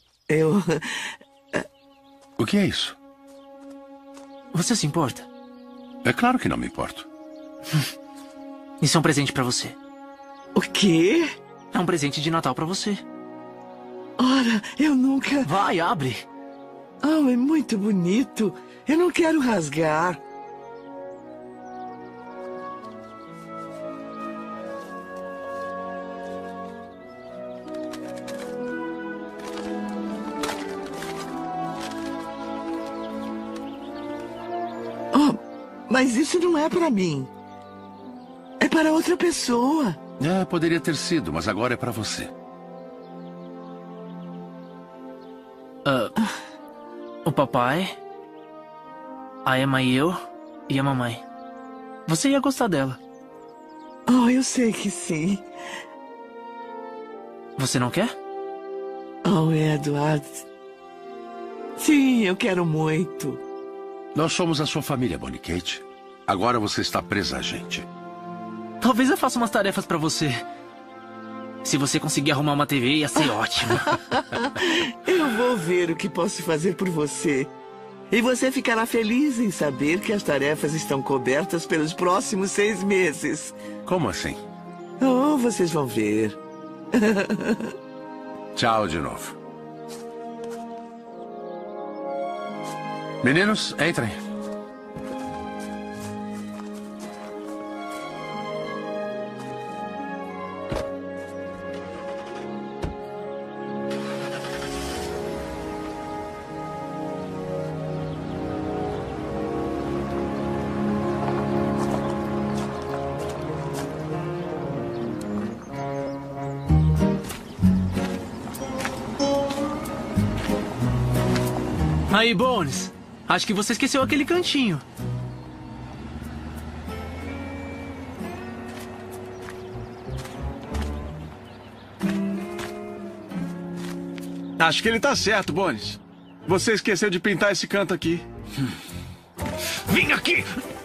Speaker 2: O que é isso?
Speaker 3: Você se importa?
Speaker 2: É claro que não me importo.
Speaker 3: Isso é um presente pra você.
Speaker 6: O quê?
Speaker 3: É um presente de Natal pra você.
Speaker 6: Ora, eu nunca...
Speaker 3: Vai, abre.
Speaker 6: Oh, é muito bonito. Eu não quero rasgar. Oh, mas isso não é para mim. É para outra pessoa.
Speaker 2: Poderia ter sido, mas agora é para você.
Speaker 3: O papai, a Emma e eu, e a mamãe. Você ia gostar dela.
Speaker 6: Oh, eu sei que sim.
Speaker 3: Você não quer?
Speaker 6: Oh, Edward. Sim, eu quero muito.
Speaker 2: Nós somos a sua família, Bonnie Kate. Agora você está presa a gente.
Speaker 3: Talvez eu faça umas tarefas pra você. Se você conseguir arrumar uma TV, ia ser ótimo.
Speaker 6: Eu vou ver o que posso fazer por você. E você ficará feliz em saber que as tarefas estão cobertas pelos próximos 6 meses.
Speaker 2: Como assim?
Speaker 6: Oh, vocês vão ver.
Speaker 2: Tchau de novo. Meninos, entrem.
Speaker 3: Aí, Bones. Acho que você esqueceu aquele cantinho.
Speaker 7: Acho que ele tá certo, Bones. Você esqueceu de pintar esse canto aqui.
Speaker 8: Vem aqui!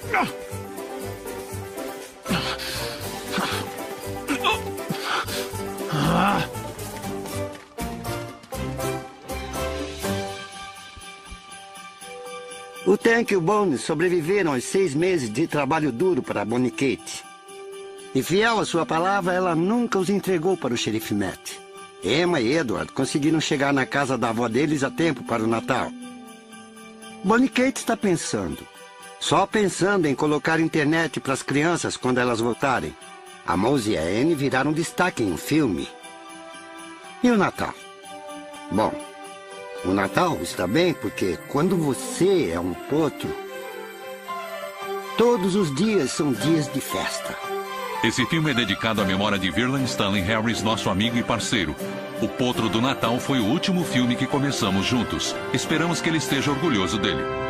Speaker 5: O Tank e o Bones sobreviveram aos 6 meses de trabalho duro para a Bonnie Kate. E fiel à sua palavra, ela nunca os entregou para o xerife Matt. Emma e Edward conseguiram chegar na casa da avó deles a tempo para o Natal. Bonnie Kate está pensando. Só pensando em colocar internet para as crianças quando elas voltarem. A Mose e a Anne viraram destaque em um filme. E o Natal? Bom, o Natal está bem porque quando você é um potro, todos os dias são dias de festa.
Speaker 1: Esse filme é dedicado à memória de Verlon Stanley Harris, nosso amigo e parceiro. O Potro do Natal foi o último filme que começamos juntos. Esperamos que ele esteja orgulhoso dele.